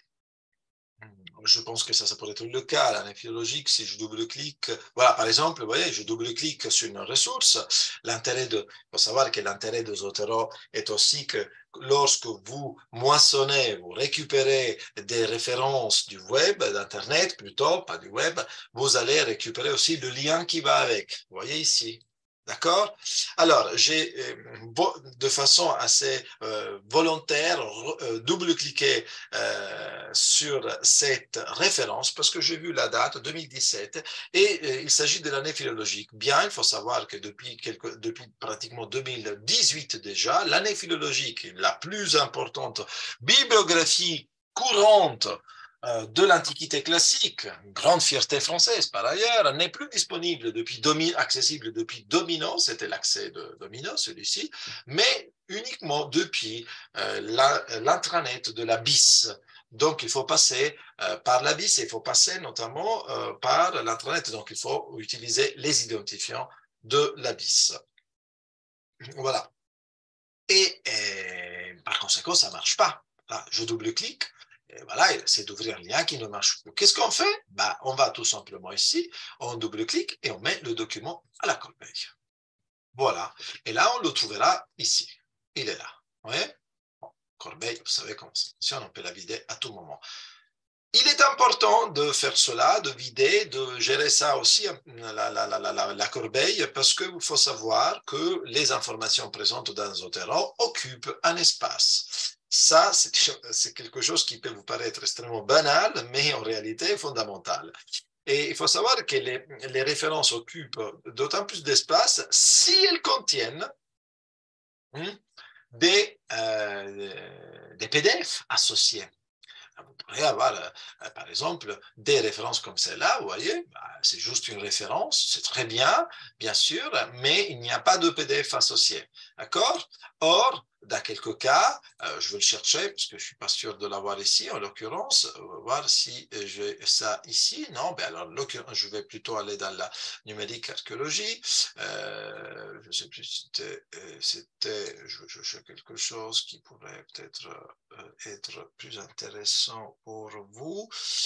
je pense que ça pourrait être le cas, la philologique, si je double-clique, voilà, par exemple, vous voyez, je double-clique sur une ressource, il faut savoir que l'intérêt de Zotero est aussi que lorsque vous moissonnez, vous récupérez des références du web, d'Internet plutôt, pas du web, vous allez récupérer aussi le lien qui va avec, vous voyez ici. D'accord? Alors, j'ai de façon assez volontaire double-cliqué sur cette référence parce que j'ai vu la date 2017 et il s'agit de l'année philologique. Bien, il faut savoir que depuis pratiquement 2018 déjà, l'année philologique, la plus importante bibliographie courante de l'Antiquité classique, une grande fierté française par ailleurs, n'est plus disponible accessible depuis Domino, c'était l'accès de Domino, celui-ci, mais uniquement depuis l'intranet de la BIS. Donc, il faut passer par la BIS et il faut passer notamment par l'intranet. Donc, il faut utiliser les identifiants de la BIS. Voilà. Et par conséquent, ça ne marche pas. Là, je double-clique. Et voilà, c'est d'ouvrir un lien qui ne marche plus. Qu'est-ce qu'on fait? Ben, on va tout simplement ici, on double-clique et on met le document à la corbeille. Voilà. Et là, on le trouvera ici. Il est là. Vous voyez? Bon, corbeille, vous savez comment ça fonctionne, on peut la vider à tout moment. Il est important de faire cela, de vider, de gérer ça aussi, la corbeille, parce qu'il faut savoir que les informations présentes dans Zotero occupent un espace. Ça, c'est quelque chose qui peut vous paraître extrêmement banal, mais en réalité fondamental. Et il faut savoir que les références occupent d'autant plus d'espace si elles contiennent des PDF associés. Vous pourrez avoir, par exemple, des références comme celle-là, vous voyez, c'est juste une référence, c'est très bien sûr, mais il n'y a pas de PDF associé, d'accord? Or, dans quelques cas, je vais le chercher, parce que je ne suis pas sûr de l'avoir ici, en l'occurrence, on va voir si j'ai ça ici, non, ben alors, je vais plutôt aller dans la numérique archéologie, je ne sais plus si je cherche quelque chose qui pourrait peut-être être plus intéressant pour vous.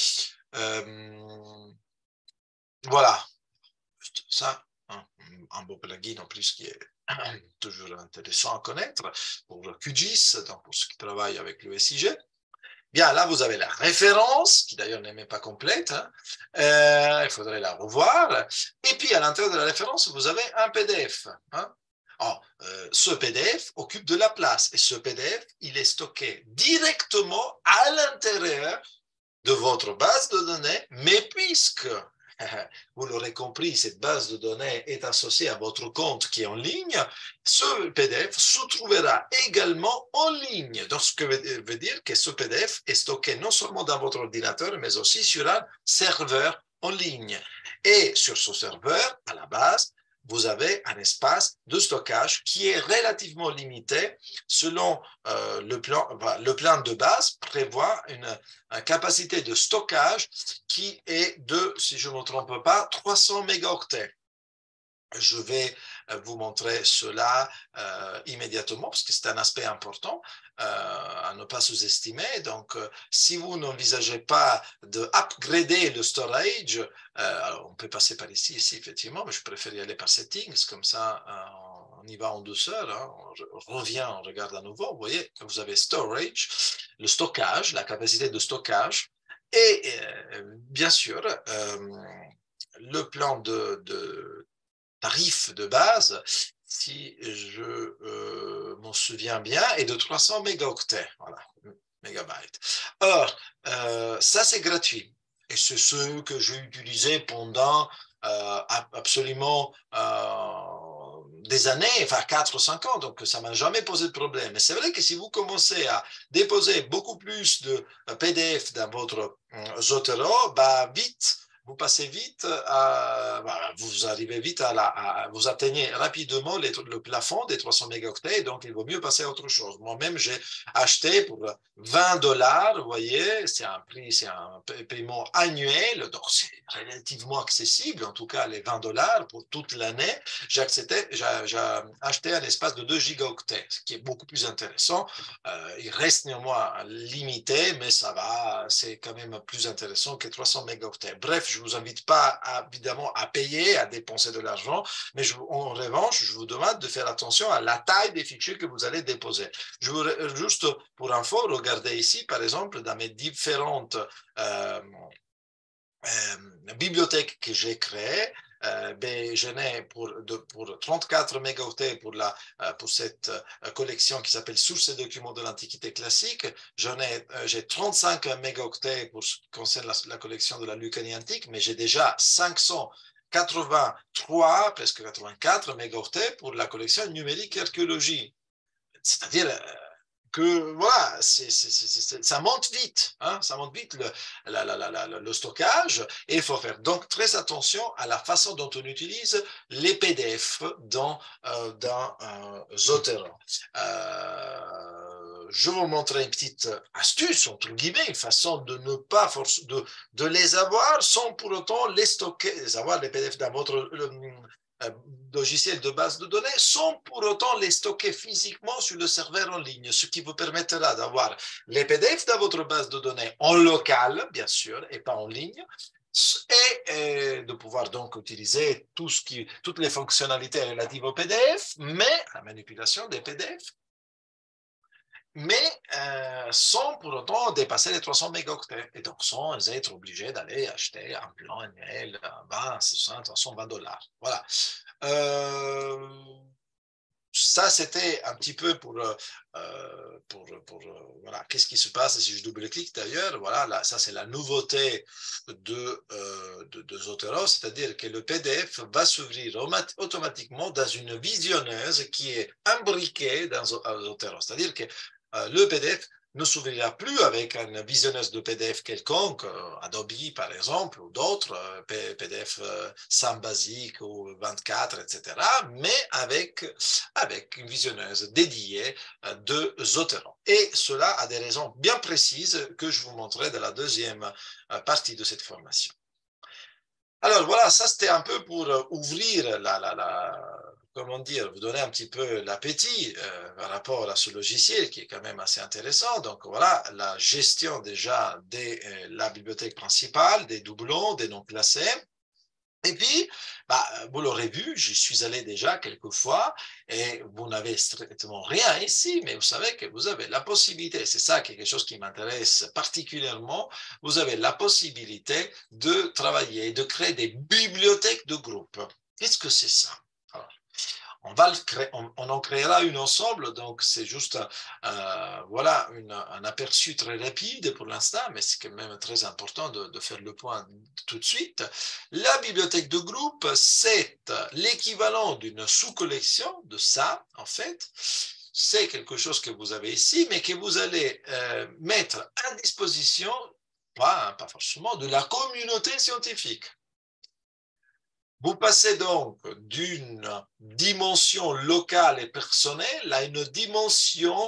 Voilà, ça, un beau plugin en plus qui est toujours intéressant à connaître pour QGIS, donc pour ceux qui travaillent avec le SIG. Bien, là, vous avez la référence, qui d'ailleurs n'est même pas complète. Hein. Il faudrait la revoir. Et puis, à l'intérieur de la référence, vous avez un PDF. Hein. Alors, ce PDF occupe de la place. Et ce PDF, il est stocké directement à l'intérieur de votre base de données, mais puisque, vous l'aurez compris, cette base de données est associée à votre compte qui est en ligne, ce PDF se trouvera également en ligne. Donc, ce que veut dire que ce PDF est stocké non seulement dans votre ordinateur, mais aussi sur un serveur en ligne. Et sur ce serveur, à la base, vous avez un espace de stockage qui est relativement limité selon le plan de base prévoit une capacité de stockage qui est de, si je ne me trompe pas, 300 mégaoctets. Je vais vous montrer cela immédiatement parce que c'est un aspect important à ne pas sous-estimer. Donc, si vous n'envisagez pas de upgrader le storage, alors on peut passer par ici, effectivement, mais je préfère y aller par settings, comme ça on y va en douceur, hein. On revient, on regarde à nouveau. Vous voyez, vous avez storage, le stockage, la capacité de stockage, et bien sûr, le plan de tarif de base, si je m'en souviens bien, est de 300 mégaoctets, voilà, mégabytes. Or, ça c'est gratuit. Et c'est ce que j'ai utilisé pendant absolument des années, enfin 4 ou 5 ans, donc ça ne m'a jamais posé de problème. Mais c'est vrai que si vous commencez à déposer beaucoup plus de PDF dans votre Zotero, bah vite, vous passez vite, vous arrivez vite vous atteignez rapidement le plafond des 300 mégaoctets, donc il vaut mieux passer à autre chose. Moi-même, j'ai acheté pour 20 $, vous voyez, c'est un paiement annuel, donc c'est relativement accessible, en tout cas les 20 $ pour toute l'année. J'ai acheté un espace de 2 gigaoctets, ce qui est beaucoup plus intéressant. Il reste néanmoins limité, mais ça va, c'est quand même plus intéressant que 300 mégaoctets. Bref, je ne vous invite pas évidemment à payer, à dépenser de l'argent, mais en revanche, je vous demande de faire attention à la taille des fichiers que vous allez déposer. Juste pour info, regardez ici, par exemple, dans mes différentes bibliothèques que j'ai créées, je n'ai pour 34 mégaoctets pour cette collection qui s'appelle Sources et documents de l'Antiquité classique. J'ai 35 mégaoctets pour ce qui concerne la collection de la Lucanie antique, mais j'ai déjà 583, presque 84 mégaoctets pour la collection numérique et archéologie. C'est-à-dire que voilà, ça monte vite, hein, ça monte vite le stockage, et il faut faire donc très attention à la façon dont on utilise les PDF dans Zotero. Je vais vous montrer une petite astuce, entre guillemets, une façon de ne pas de les avoir sans pour autant les stocker, avoir les PDF dans votre logiciel de base de données sans pour autant les stocker physiquement sur le serveur en ligne, ce qui vous permettra d'avoir les PDF dans votre base de données en local, bien sûr, et pas en ligne, et de pouvoir donc utiliser toutes les fonctionnalités relatives au PDF, mais à la manipulation des PDF, mais sans pour autant dépasser les 300 mégaoctets, et donc sans être obligé d'aller acheter un plan annuel à 20, 60, 320 $. Voilà. Ça, c'était un petit peu pour voilà, qu'est-ce qui se passe si je double-clique d'ailleurs. Voilà, là, ça c'est la nouveauté de Zotero, c'est-à-dire que le PDF va s'ouvrir automatiquement dans une visionneuse qui est imbriquée dans Zotero. C'est-à-dire que le PDF ne s'ouvrira plus avec une visionneuse de PDF quelconque, Adobe par exemple, ou d'autres, PDF SAM basique ou 24, etc., mais avec une visionneuse dédiée de Zotero. Et cela a des raisons bien précises que je vous montrerai dans la deuxième partie de cette formation. Alors voilà, ça c'était un peu pour ouvrir comment dire, vous donner un petit peu l'appétit par rapport à ce logiciel qui est quand même assez intéressant. Donc voilà, la gestion déjà de la bibliothèque principale, des doublons, des noms classés. Et puis, vous l'aurez vu, j'y suis allé déjà quelques fois et vous n'avez strictement rien ici, mais vous savez que vous avez la possibilité, c'est ça quelque chose qui m'intéresse particulièrement, vous avez la possibilité de travailler, de créer des bibliothèques de groupe. Qu'est-ce que c'est ça? Alors, on en créera une ensemble, donc c'est juste voilà un aperçu très rapide pour l'instant, mais c'est quand même très important de faire le point tout de suite. La bibliothèque de groupe, c'est l'équivalent d'une sous-collection de ça, en fait. C'est quelque chose que vous avez ici, mais que vous allez mettre à disposition, pas forcément, de la communauté scientifique. Vous passez donc d'une dimension locale et personnelle à une dimension,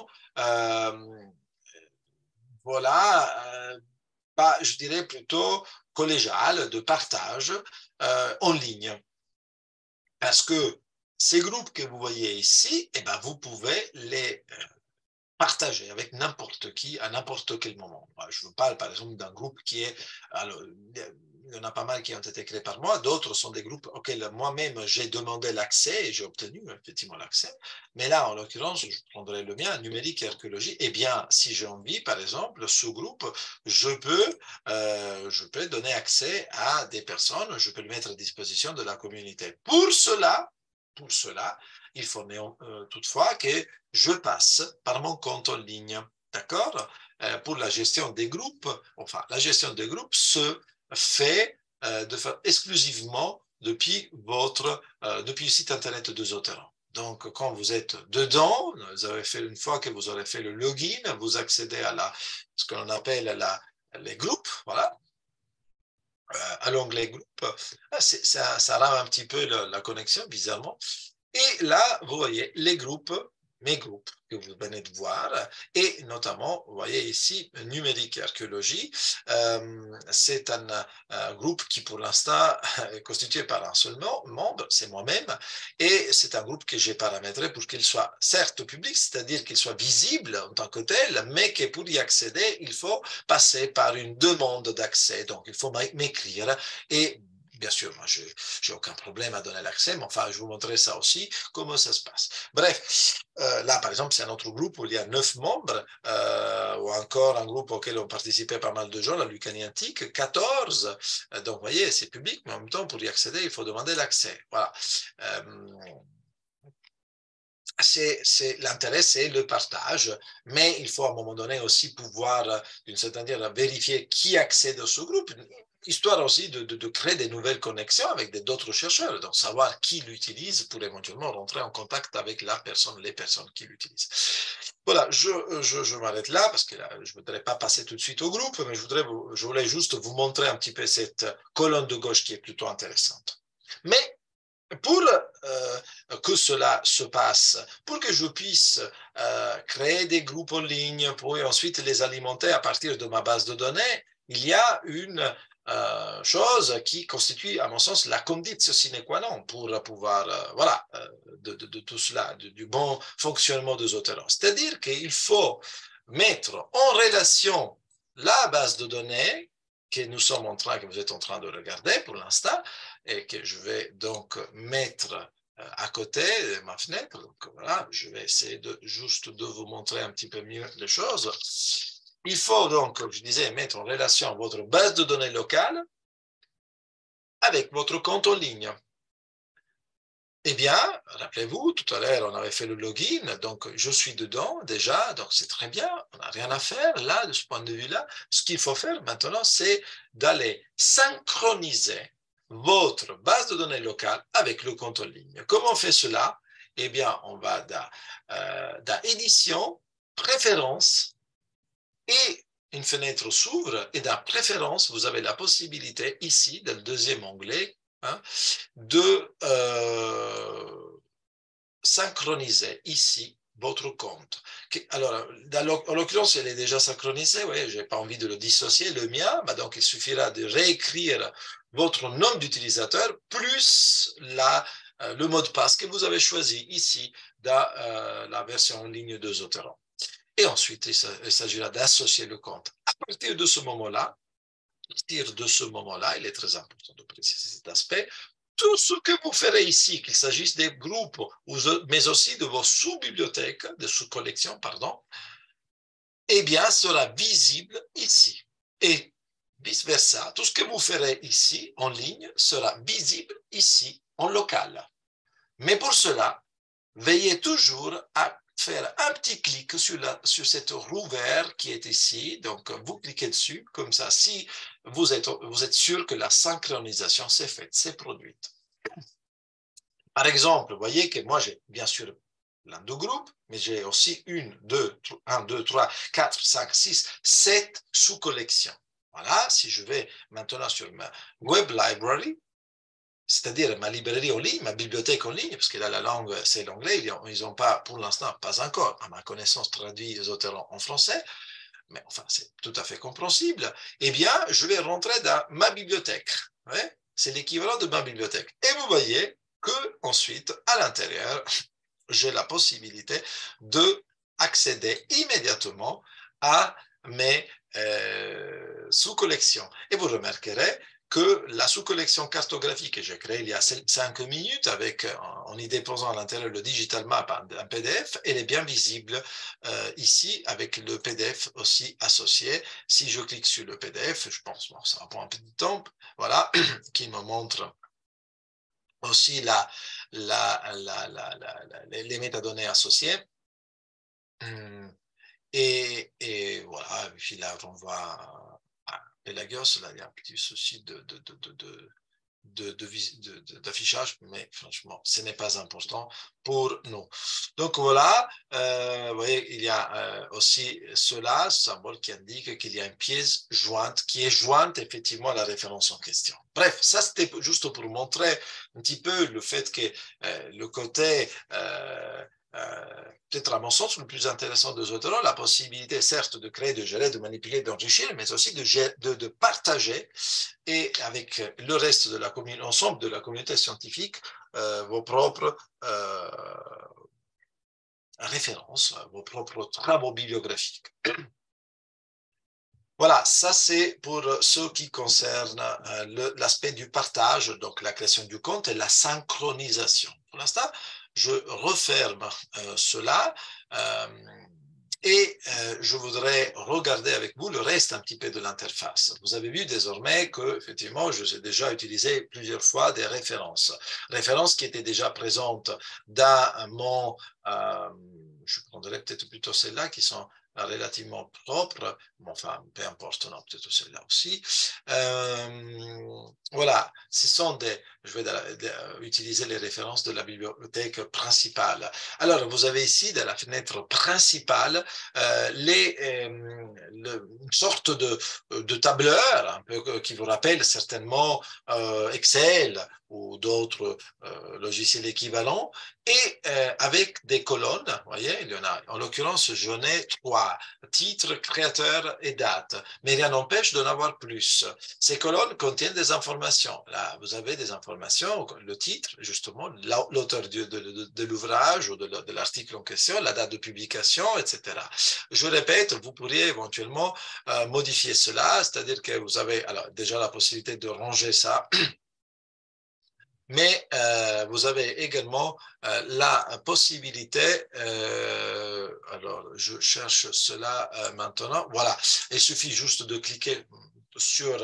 voilà, je dirais plutôt collégiale, de partage en ligne. Parce que ces groupes que vous voyez ici, eh ben, vous pouvez les partager avec n'importe qui à n'importe quel moment. Je vous parle par exemple d'un groupe qui est, alors, il y en a pas mal qui ont été créés par moi, d'autres sont des groupes auxquels moi-même j'ai demandé l'accès et j'ai obtenu effectivement l'accès. Mais là, en l'occurrence, je prendrai le mien, numérique et archéologie. Eh bien, si j'ai envie, par exemple, ce groupe, je peux donner accès à des personnes, je peux le mettre à disposition de la communauté. Pour cela, il faut toutefois que je passe par mon compte en ligne. D'accord? Pour la gestion des groupes, enfin, la gestion des groupes se fait exclusivement depuis depuis le site internet de Zotero. Donc, quand vous êtes dedans, vous avez fait une fois que vous aurez fait le login, vous accédez à ce que l'on appelle les groupes, voilà, à l'onglet groupe. Ça rend un petit peu la connexion, bizarrement. Et là, vous voyez les groupes, mes groupes que vous venez de voir, et notamment, vous voyez ici, numérique et archéologie. C'est un groupe qui, pour l'instant, est constitué par un seul membre, c'est moi-même, et c'est un groupe que j'ai paramétré pour qu'il soit certes public, c'est-à-dire qu'il soit visible en tant que tel, mais que pour y accéder, il faut passer par une demande d'accès. Donc, il faut m'écrire et bien sûr, moi, je n'ai aucun problème à donner l'accès, mais enfin, je vous montrerai ça aussi, comment ça se passe. Bref, là, par exemple, c'est un autre groupe où il y a 9 membres, ou encore un groupe auquel ont participé pas mal de gens, la Lucanie Antique, 14. Donc, vous voyez, c'est public, mais en même temps, pour y accéder, il faut demander l'accès. Voilà. L'intérêt, c'est le partage, mais il faut à un moment donné aussi pouvoir, d'une certaine manière, vérifier qui accède à ce groupe, histoire aussi de créer des nouvelles connexions avec d'autres chercheurs, donc savoir qui l'utilise pour éventuellement rentrer en contact avec les personnes qui l'utilisent. Voilà, je m'arrête là parce que là, je ne voudrais pas passer tout de suite au groupe, mais je voulais juste vous montrer un petit peu cette colonne de gauche qui est plutôt intéressante. Mais pour que cela se passe, pour que je puisse créer des groupes en ligne, pour ensuite les alimenter à partir de ma base de données, il y a une chose qui constitue, à mon sens, la conditio sine qua non pour pouvoir, voilà, de tout cela, du bon fonctionnement de Zotero. C'est-à-dire qu'il faut mettre en relation la base de données que vous êtes en train de regarder pour l'instant, et que je vais donc mettre à côté de ma fenêtre. Donc voilà, je vais essayer juste de vous montrer un petit peu mieux les choses. Il faut donc, comme je disais, mettre en relation votre base de données locale avec votre compte en ligne. Eh bien, rappelez-vous, tout à l'heure, on avait fait le login, donc je suis dedans déjà, donc c'est très bien, on n'a rien à faire là, de ce point de vue-là. Ce qu'il faut faire maintenant, c'est d'aller synchroniser votre base de données locale avec le compte en ligne. Comment on fait cela? Eh bien, on va dans édition, préférences, et une fenêtre s'ouvre, et dans préférences, vous avez la possibilité ici, dans le deuxième onglet, hein, de synchroniser ici votre compte. Alors, en l'occurrence, elle est déjà synchronisée, oui, je n'ai pas envie de le dissocier, le mien, donc il suffira de réécrire votre nom d'utilisateur plus le mot de passe que vous avez choisi ici dans la version en ligne de Zotero. Et ensuite, il s'agira d'associer le compte. À partir de ce moment-là, partir de ce moment-là, il est très important de préciser cet aspect, tout ce que vous ferez ici, qu'il s'agisse des groupes, mais aussi de vos sous-bibliothèques, de sous-collections, pardon, eh bien, sera visible ici. Et vice-versa, tout ce que vous ferez ici, en ligne, sera visible ici, en local. Mais pour cela, veillez toujours à faire un petit clic sur cette roue verte qui est ici. Donc, vous cliquez dessus, comme ça, si vous êtes sûr que la synchronisation s'est faite, s'est produite. Par exemple, vous voyez que moi, j'ai bien sûr plein de groupes, mais j'ai aussi 1, 2, 3, 4, 5, 6, 7 sous-collections. Voilà, si je vais maintenant sur ma web library, c'est-à-dire ma librairie en ligne, ma bibliothèque en ligne, parce que là, la langue, c'est l'anglais, ils n'ont pas, pour l'instant, pas encore, à ma connaissance, traduit Zotero en français, mais enfin, c'est tout à fait compréhensible. Eh bien, je vais rentrer dans ma bibliothèque. Ouais, c'est l'équivalent de ma bibliothèque. Et vous voyez que ensuite, à l'intérieur, j'ai la possibilité d'accéder immédiatement à mes sous-collections. Et vous remarquerez que la sous-collection cartographique que j'ai créée il y a 5 minutes en y déposant à l'intérieur le digital map, un PDF, elle est bien visible ici avec le PDF aussi associé. Si je clique sur le PDF, je pense, bon, ça va prendre un petit temps, voilà, qui me montre aussi les métadonnées associées. Et voilà, et puis là, on voit à Pelagos, là, il y a un petit souci d'affichage, mais franchement, ce n'est pas important pour nous. Donc voilà, vous voyez, il y a aussi cela, ce symbole qui indique qu'il y a une pièce jointe, qui est jointe effectivement à la référence en question. Bref, ça c'était juste pour montrer un petit peu le fait que le côté peut-être à mon sens le plus intéressant de Zotero, la possibilité certes de créer, de gérer, de manipuler, d'enrichir, mais aussi de partager et avec le reste de l'ensemble de la communauté scientifique, vos propres références, vos propres travaux bibliographiques. Voilà, ça c'est pour ce qui concerne l'aspect du partage, donc la création du compte et la synchronisation. Pour l'instant, je referme cela et je voudrais regarder avec vous le reste un petit peu de l'interface. Vous avez vu désormais que, effectivement, je ai déjà utilisé plusieurs fois des références qui étaient déjà présentes dans mon, je prendrai peut-être plutôt celles-là qui sont relativement propre, bon, enfin, peu importe, non, peut-être celle-là aussi. Voilà, ce sont je vais utiliser les références de la bibliothèque principale. Alors, vous avez ici, dans la fenêtre principale, une sorte de tableur, un peu qui vous rappelle certainement Excel ou d'autres logiciels équivalents, et avec des colonnes, vous voyez, il y en a, en l'occurrence, j'en ai 3, titre, créateur et date, mais rien n'empêche d'en avoir plus. Ces colonnes contiennent des informations. Là, vous avez des informations, le titre, justement, l'auteur de l'ouvrage ou de l'article en question, la date de publication, etc. Je répète, vous pourriez éventuellement modifier cela, c'est-à-dire que vous avez alors, déjà la possibilité de ranger ça, mais vous avez également la possibilité, alors je cherche cela maintenant, voilà, il suffit juste de cliquer sur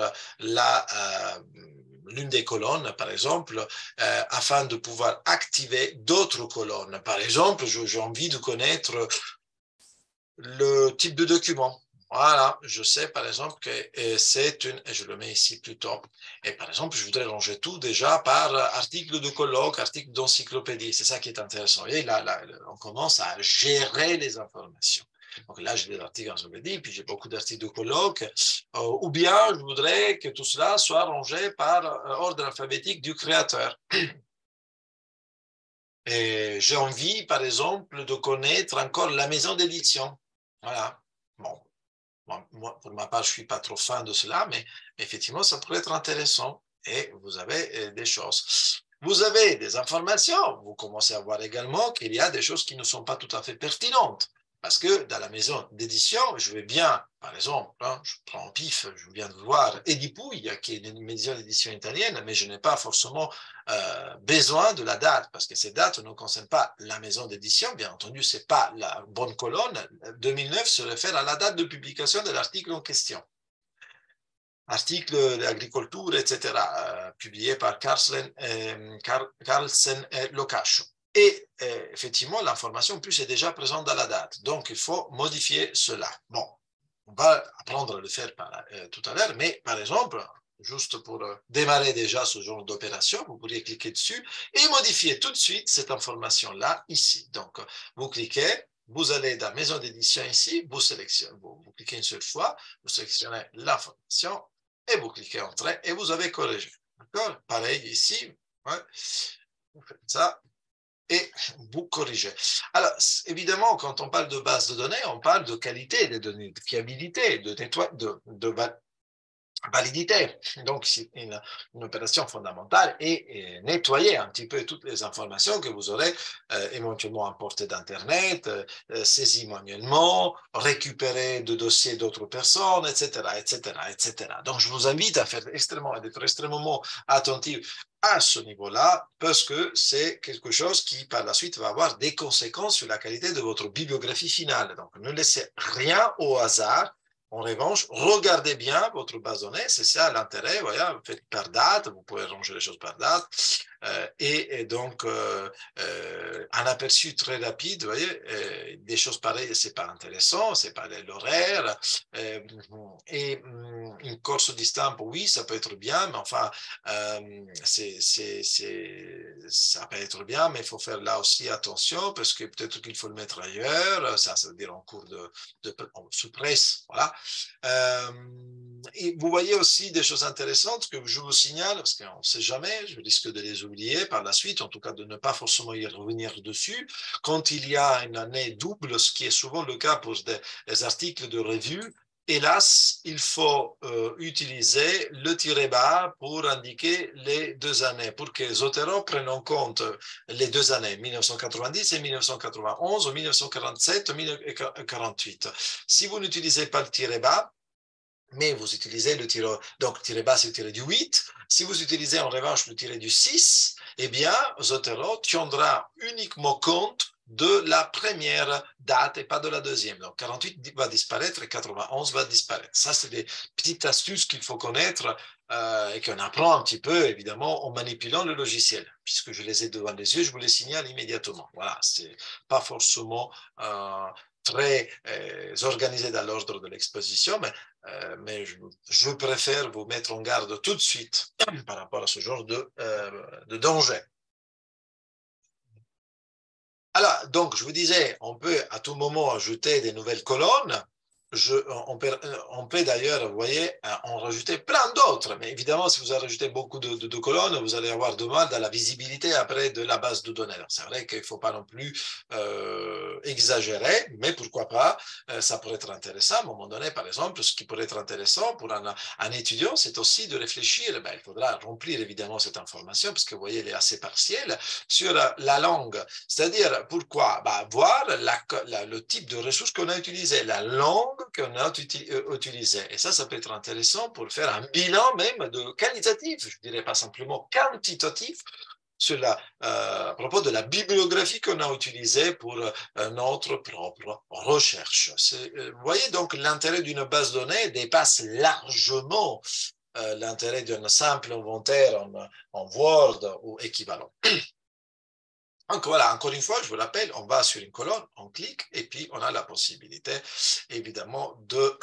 l'une des colonnes, par exemple, afin de pouvoir activer d'autres colonnes. Par exemple, j'ai envie de connaître le type de document. Voilà, je sais par exemple que c'est et je le mets ici plutôt, et par exemple, je voudrais ranger tout déjà par article de colloque, article d'encyclopédie, c'est ça qui est intéressant. Et là, on commence à gérer les informations. Donc là, j'ai des articles d'encyclopédie, puis j'ai beaucoup d'articles de colloque, ou bien je voudrais que tout cela soit rangé par ordre alphabétique du créateur. Et j'ai envie, par exemple, de connaître encore la maison d'édition. Voilà. Bon, moi, pour ma part, je ne suis pas trop fan de cela, mais effectivement, ça pourrait être intéressant. Et vous avez des choses. Vous avez des informations. Vous commencez à voir également qu'il y a des choses qui ne sont pas tout à fait pertinentes. Parce que dans la maison d'édition, je vais bien, par exemple, hein, je prends en pif, je viens de voir Edipouille, qui est une maison d'édition italienne, mais je n'ai pas forcément besoin de la date, parce que ces dates ne concernent pas la maison d'édition, bien entendu, ce n'est pas la bonne colonne. 2009 se réfère à la date de publication de l'article en question. Article d'agriculture, etc., publié par Carlsen et Locascio. Et effectivement, l'information plus est déjà présente dans la date. Donc, il faut modifier cela. Bon, on va apprendre à le faire tout à l'heure, mais par exemple, juste pour démarrer déjà ce genre d'opération, vous pourriez cliquer dessus et modifier tout de suite cette information-là ici. Donc, vous cliquez, vous allez dans Maison d'édition ici, vous sélectionnez, vous cliquez une seule fois, vous sélectionnez l'information et vous cliquez Entrée et vous avez corrigé. D'accord? Pareil ici, ouais. Vous faites ça et vous corrigez. Alors, évidemment, quand on parle de base de données, on parle de qualité des données, de fiabilité, de validité. Donc, c'est une opération fondamentale et nettoyer un petit peu toutes les informations que vous aurez éventuellement importées d'Internet, saisies manuellement, récupérées de dossiers d'autres personnes, etc., etc., etc. Donc, je vous invite à faire d'être extrêmement attentif à ce niveau-là, parce que c'est quelque chose qui, par la suite, va avoir des conséquences sur la qualité de votre bibliographie finale. Donc, ne laissez rien au hasard. En revanche, regardez bien votre base de données, c'est ça l'intérêt, voilà, vous faites par date, vous pouvez ranger les choses par date, et donc un aperçu très rapide, vous voyez, des choses pareilles, c'est pas intéressant, c'est pas l'horaire, et une course distinct, oui, ça peut être bien, mais enfin, ça peut être bien, mais il faut faire là aussi attention, parce que peut-être qu'il faut le mettre ailleurs, ça veut dire en cours sous presse, voilà. Et vous voyez aussi des choses intéressantes que je vous signale, parce qu'on ne sait jamais, je risque de les oublier par la suite, en tout cas de ne pas forcément y revenir dessus. Quand il y a une année double, ce qui est souvent le cas pour des articles de revue, hélas, il faut utiliser le tiret bas pour indiquer les 2 années, pour que Zotero prenne en compte les 2 années, 1990 et 1991, ou 1947 et 1948. Si vous n'utilisez pas le tiret bas, mais vous utilisez le tiret, donc tiret bas, c'est le tiret du 8. Si vous utilisez en revanche le tiret du 6, eh bien, Zotero tiendra uniquement compte de la première date et pas de la deuxième. Donc, 48 va disparaître et 91 va disparaître. Ça, c'est des petites astuces qu'il faut connaître et qu'on apprend un petit peu, évidemment, en manipulant le logiciel. Puisque je les ai devant les yeux, je vous les signale immédiatement. Voilà, c'est pas forcément très organisé dans l'ordre de l'exposition, mais je préfère vous mettre en garde tout de suite par rapport à ce genre de danger. Alors, donc, je vous disais, on peut à tout moment ajouter des nouvelles colonnes. On peut d'ailleurs, vous voyez, en rajouter plein d'autres. Mais évidemment, si vous rajoutez beaucoup de colonnes, vous allez avoir de mal dans la visibilité après de la base de données. C'est vrai qu'il ne faut pas non plus exagérer, mais pourquoi pas, ça pourrait être intéressant. À un moment donné, par exemple, ce qui pourrait être intéressant pour un étudiant, c'est aussi de réfléchir. Ben, il faudra remplir évidemment cette information, parce que vous voyez, elle est assez partielle, sur la langue. C'est-à-dire, pourquoi voir le type de ressources qu'on a utilisé, la langue qu'on a utilisée. Et ça peut être intéressant pour faire un bilan même de qualitatif, je dirais pas simplement quantitatif, à propos de la bibliographie qu'on a utilisée pour notre propre recherche. Vous voyez donc l'intérêt d'une base de données dépasse largement l'intérêt d'un simple inventaire en Word ou équivalent. Donc voilà, encore une fois, je vous rappelle, on va sur une colonne, on clique et puis on a la possibilité évidemment de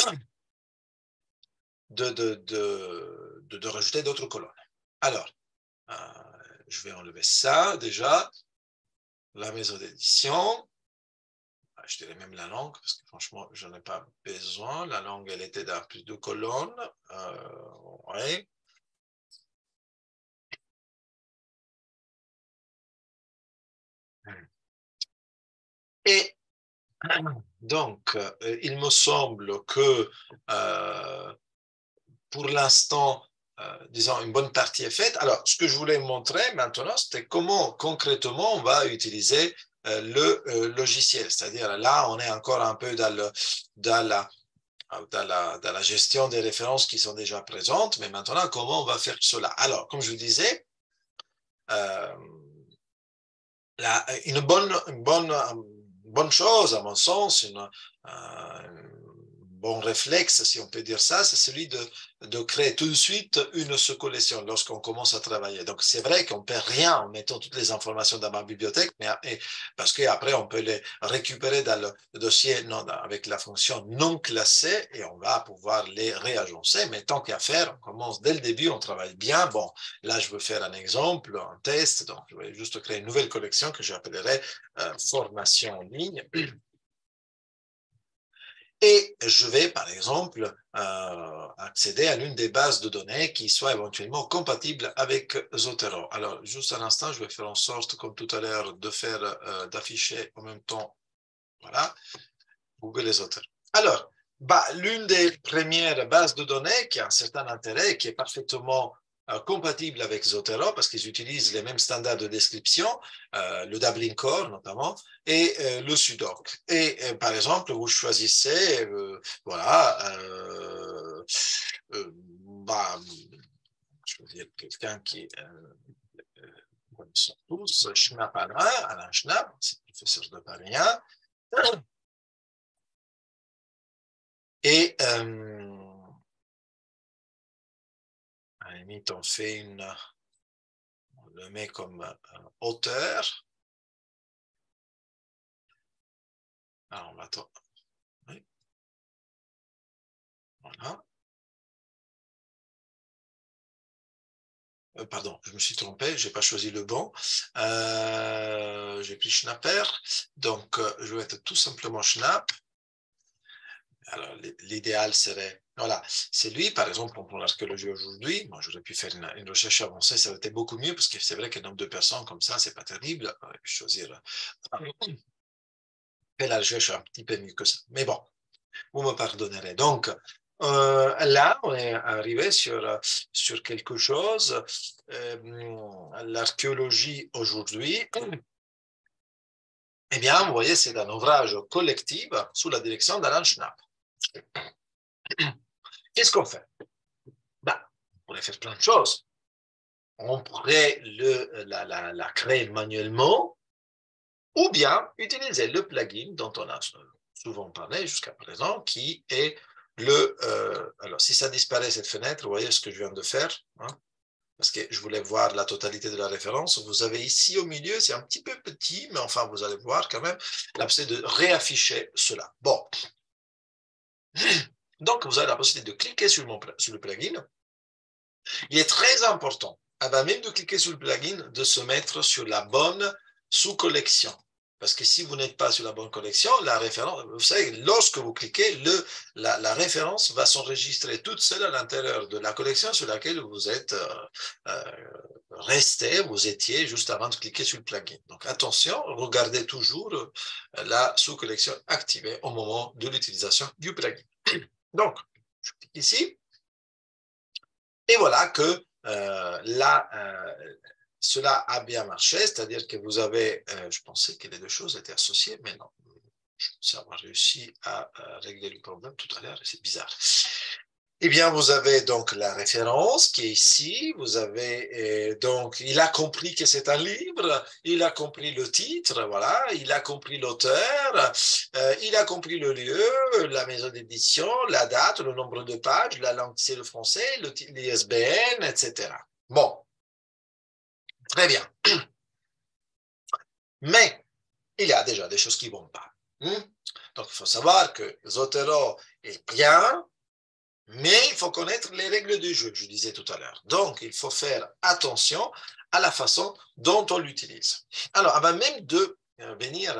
rajouter d'autres colonnes. Alors, je vais enlever ça déjà, la maison d'édition, je dirais même la langue, parce que franchement, je n'en ai pas besoin. La langue, elle était dans plus de colonnes. Ouais. Et donc, il me semble que pour l'instant, disons, une bonne partie est faite. Alors, ce que je voulais montrer maintenant, c'était comment concrètement on va utiliser logiciel. C'est-à-dire là, on est encore un peu dans la gestion des références qui sont déjà présentes, mais maintenant, comment on va faire cela? Alors, comme je vous disais, euh, une bonne chose, à mon sens, bon réflexe, si on peut dire ça, c'est celui de créer tout de suite une sous-collection lorsqu'on commence à travailler. Donc, c'est vrai qu'on ne perd rien en mettant toutes les informations dans ma bibliothèque, parce qu'après, on peut les récupérer dans le dossier avec la fonction non classée et on va pouvoir les réagencer. Mais tant qu'à faire, on commence dès le début, on travaille bien. Bon, là, je veux faire un exemple, un test. Donc, je vais juste créer une nouvelle collection que j'appellerai formation en ligne. Et je vais, par exemple, accéder à l'une des bases de données qui soit éventuellement compatible avec Zotero. Alors, juste un instant, je vais faire en sorte, comme tout à l'heure, d'afficher en même temps, voilà, Google et Zotero. Alors, l'une des premières bases de données qui a un certain intérêt et qui est parfaitement compatible avec Zotero parce qu'ils utilisent les mêmes standards de description, le Dublin Core notamment, et le Sudoc. Et par exemple, vous choisissez, voilà, je veux dire quelqu'un qui connaissons tous, Schnapp Alain Schnapp, c'est le professeur de Paris 1. Et à la limite, on le met comme auteur. Alors, on va attendre. Oui. Voilà. Pardon, je me suis trompé, je n'ai pas choisi le bon. J'ai pris Schnapper. Donc, je vais être tout simplement Schnapp. Alors, l'idéal serait, voilà, c'est lui, par exemple, pour l'archéologie aujourd'hui. Moi, j'aurais pu faire une recherche avancée, ça aurait été beaucoup mieux, parce que c'est vrai qu'un nombre de personnes comme ça, c'est pas terrible. J'aurais pu choisir faire la recherche un petit peu mieux que ça. Mais bon, vous me pardonnerez. Donc, là, on est arrivé sur quelque chose. L'archéologie aujourd'hui, eh bien, vous voyez, c'est un ouvrage collectif sous la direction d'Alain Schnapp. Qu'est-ce qu'on fait? On pourrait faire plein de choses. On pourrait la créer manuellement ou bien utiliser le plugin dont on a souvent parlé jusqu'à présent, qui est alors, si ça disparaît, cette fenêtre, vous voyez ce que je viens de faire, hein, parce que je voulais voir la totalité de la référence. Vous avez ici au milieu, c'est un petit peu petit, mais enfin, vous allez voir quand même, là, c'est de réafficher cela. Bon. Donc, vous avez la possibilité de cliquer sur le plugin. Il est très important, même de cliquer sur le plugin, de se mettre sur la bonne sous-collection. Parce que si vous n'êtes pas sur la bonne collection, la référence, vous savez, lorsque vous cliquez, la référence va s'enregistrer toute seule à l'intérieur de la collection sur laquelle vous êtes resté, vous étiez juste avant de cliquer sur le plugin. Donc attention, regardez toujours la sous-collection activée au moment de l'utilisation du plugin. Donc, je clique ici. Et voilà que cela a bien marché, c'est-à-dire que vous avez, je pensais que les deux choses étaient associées, mais non, je pensais avoir réussi à régler le problème tout à l'heure, et c'est bizarre. Eh bien, vous avez donc la référence qui est ici, vous avez donc, il a compris que c'est un livre, il a compris le titre, voilà, il a compris l'auteur, il a compris le lieu, la maison d'édition, la date, le nombre de pages, la langue c'est le français, l'ISBN, etc. Bon, très bien. Mais il y a déjà des choses qui ne vont pas. Donc, il faut savoir que Zotero est bien, mais il faut connaître les règles du jeu, je disais tout à l'heure. Donc, il faut faire attention à la façon dont on l'utilise. Alors, avant même de venir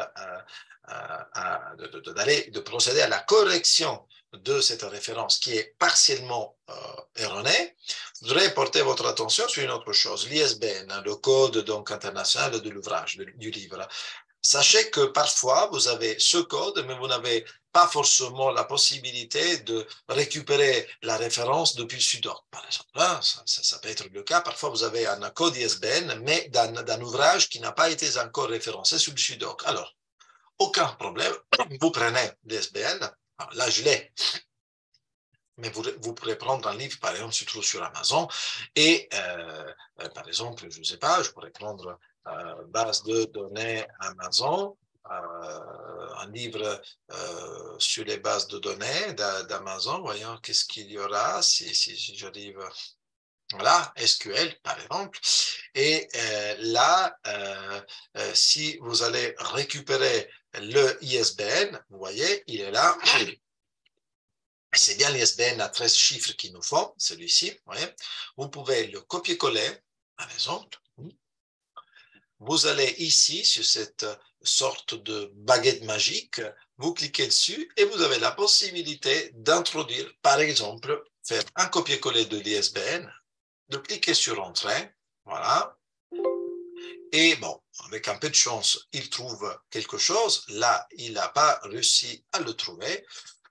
de procéder à la correction de cette référence qui est partiellement erronée, je voudrais porter votre attention sur une autre chose, l'ISBN, le code donc international de l'ouvrage, du livre. Sachez que parfois, vous avez ce code, mais vous n'avez pas forcément la possibilité de récupérer la référence depuis le sudoc. Par exemple, hein, ça peut être le cas. Parfois, vous avez un code ISBN, mais d'un ouvrage qui n'a pas été encore référencé sur le sudoc. Alors, aucun problème. Vous prenez l'ISBN. Là, je l'ai. Mais vous pourrez prendre un livre, par exemple, se trouve sur Amazon. Et, par exemple, je ne sais pas, je pourrais prendre base de données Amazon, un livre sur les bases de données d'Amazon. Voyons qu'est-ce qu'il y aura si j'arrive. Voilà, SQL, par exemple. Et là, si vous allez récupérer le ISBN, vous voyez, il est là. C'est bien l'ISBN à 13 chiffres qu'il nous faut, celui-ci. Vous pouvez le copier-coller, par exemple. Vous allez ici, sur cette sorte de baguette magique, vous cliquez dessus et vous avez la possibilité d'introduire, par exemple, faire un copier-coller de l'ISBN, de cliquer sur Entrée, voilà. Et bon, avec un peu de chance, il trouve quelque chose. Là, il n'a pas réussi à le trouver.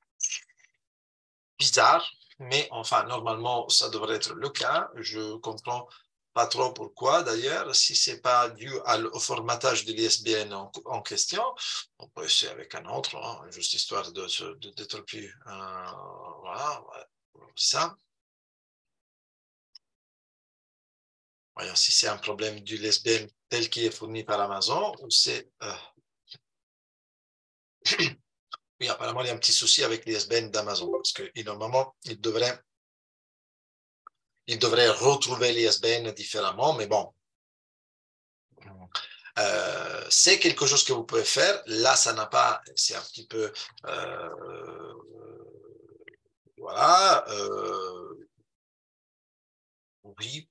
Bizarre, mais enfin, normalement, ça devrait être le cas. Je comprends pas trop pourquoi, d'ailleurs. Si ce n'est pas dû au formatage de l'ISBN en question, on peut essayer avec un autre, hein, juste histoire d'être plus... voilà, ça. Voyons si c'est un problème du l'ISBN tel qu'il est fourni par Amazon ou c'est... Oui, apparemment, il y a un petit souci avec l'ISBN d'Amazon parce que normalement, il devrait retrouver l'ISBN différemment, mais bon, c'est quelque chose que vous pouvez faire. Là, ça n'a pas, c'est un petit peu, voilà, oui.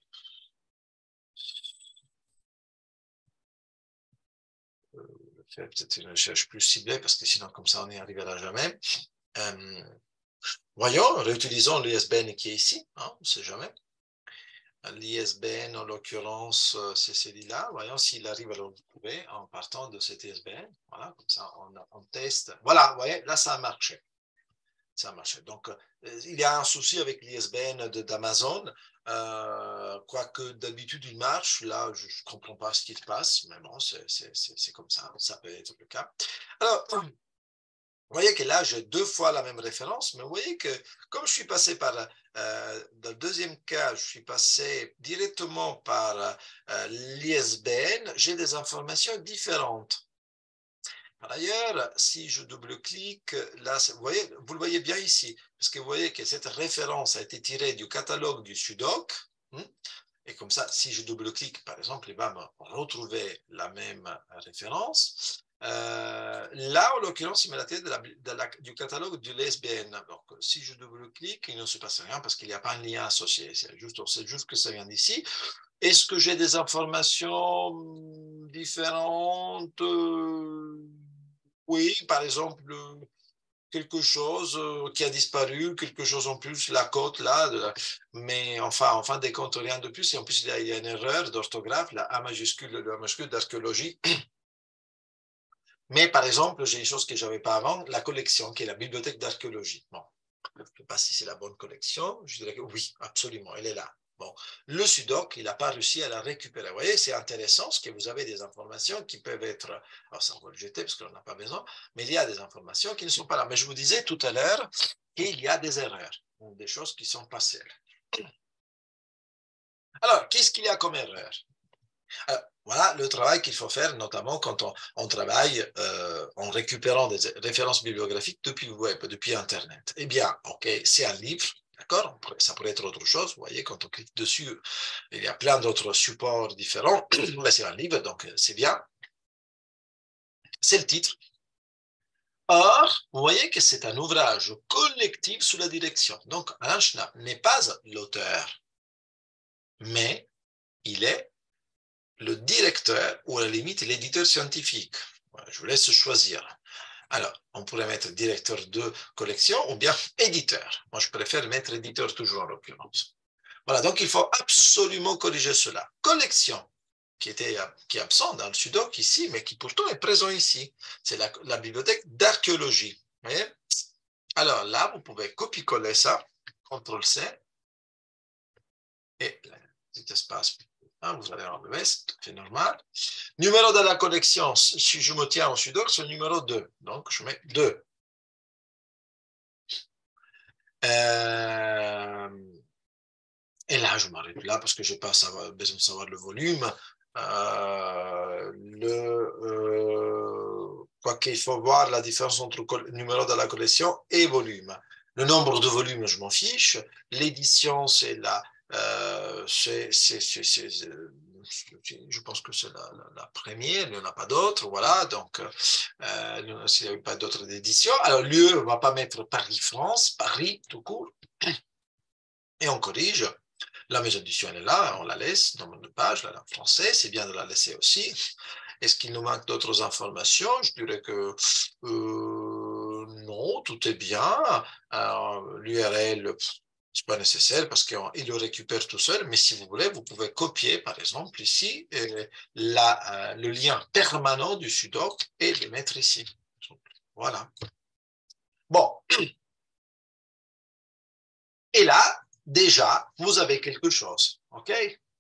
Faire peut-être une recherche plus ciblée parce que sinon, comme ça, on n'y arrivera jamais. Voyons, réutilisons l'ISBN qui est ici, hein, on ne sait jamais. L'ISBN, en l'occurrence, c'est celui-là. Voyons s'il arrive à le retrouver en partant de cet ISBN. Voilà, comme ça, on teste. Voilà, vous voyez, là, ça a marché. Ça a marché. Donc, il y a un souci avec l'ISBN d'Amazon. Quoique d'habitude, il marche. Là, je ne comprends pas ce qui se passe. Mais bon, c'est comme ça. Ça peut être le cas. Alors, vous voyez que là, j'ai 2 fois la même référence, mais vous voyez que comme je suis passé par, dans le deuxième cas, je suis passé directement par l'ISBN, j'ai des informations différentes. Par ailleurs, si je double-clique, là, vous le voyez bien ici, parce que vous voyez que cette référence a été tirée du catalogue du SUDOC, et comme ça, si je double-clique, par exemple, il va me retrouver la même référence. Là, en l'occurrence, il me l'a tiré du catalogue du l'ISBN. Donc, si je double-clique, il ne se passe rien parce qu'il n'y a pas un lien associé. C'est juste que ça vient d'ici. Est-ce que j'ai des informations différentes? Oui, par exemple, quelque chose qui a disparu, quelque chose en plus, la cote là, mais enfin, en fin de compte, rien de plus. Et en plus, il y a une erreur d'orthographe, la A majuscule, le A majuscule d'archéologie. Mais par exemple, j'ai une chose que je n'avais pas avant, la collection, qui est la bibliothèque d'archéologie. Bon, je ne sais pas si c'est la bonne collection, je dirais que oui, absolument, elle est là. Bon, le sudoc, il n'a pas réussi à la récupérer. Vous voyez, c'est intéressant parce que vous avez des informations qui peuvent être, alors ça on va le jeter parce qu'on n'a pas besoin, mais il y a des informations qui ne sont pas là. Mais je vous disais tout à l'heure qu'il y a des erreurs, des choses qui sont passées. Alors, qu'est-ce qu'il y a comme erreur? Voilà le travail qu'il faut faire, notamment quand on travaille en récupérant des références bibliographiques depuis le web, depuis Internet. Eh bien, OK, c'est un livre, d'accord? Ça pourrait être autre chose. Vous voyez, quand on clique dessus, il y a plein d'autres supports différents. Mais c'est un livre, donc c'est bien. C'est le titre. Or, vous voyez que c'est un ouvrage collectif sous la direction. Donc, Alain Schnapp n'est pas l'auteur, mais il est le directeur ou à la limite l'éditeur scientifique. Voilà, je vous laisse choisir. Alors, on pourrait mettre directeur de collection ou bien éditeur. Moi, je préfère mettre éditeur toujours en l'occurrence. Voilà, donc il faut absolument corriger cela. Collection. qui est absent dans le sudoc ici, mais qui pourtant est présent ici. C'est la bibliothèque d'archéologie. Alors là, vous pouvez copier-coller ça, CTRL-C, et petit espace, vous allez enlever, c'est tout à fait normal. Numéro de la collection, si je me tiens au sudoc, c'est le numéro 2. Donc, je mets 2. Et là, je m'arrête là parce que je n'ai pas besoin de savoir le volume. Quoi qu'il faut voir la différence entre le numéro de la collection et volume. Le nombre de volumes, je m'en fiche. L'édition, c'est la... je pense que c'est la première, il n'y en a pas d'autres, voilà, donc s'il n'y avait pas d'autres éditions. Alors, l'UE ne va pas mettre Paris-France, Paris tout court, et on corrige. La maison d'édition, elle est là, on la laisse, nombre de pages, la langue française, c'est bien de la laisser aussi. Est-ce qu'il nous manque d'autres informations? Je dirais que non, tout est bien. L'URL, c'est pas nécessaire parce qu'il le récupère tout seul, mais si vous voulez, vous pouvez copier, par exemple, ici, le lien permanent du sudoc et le mettre ici. Voilà. Bon. Et là, déjà, vous avez quelque chose. OK?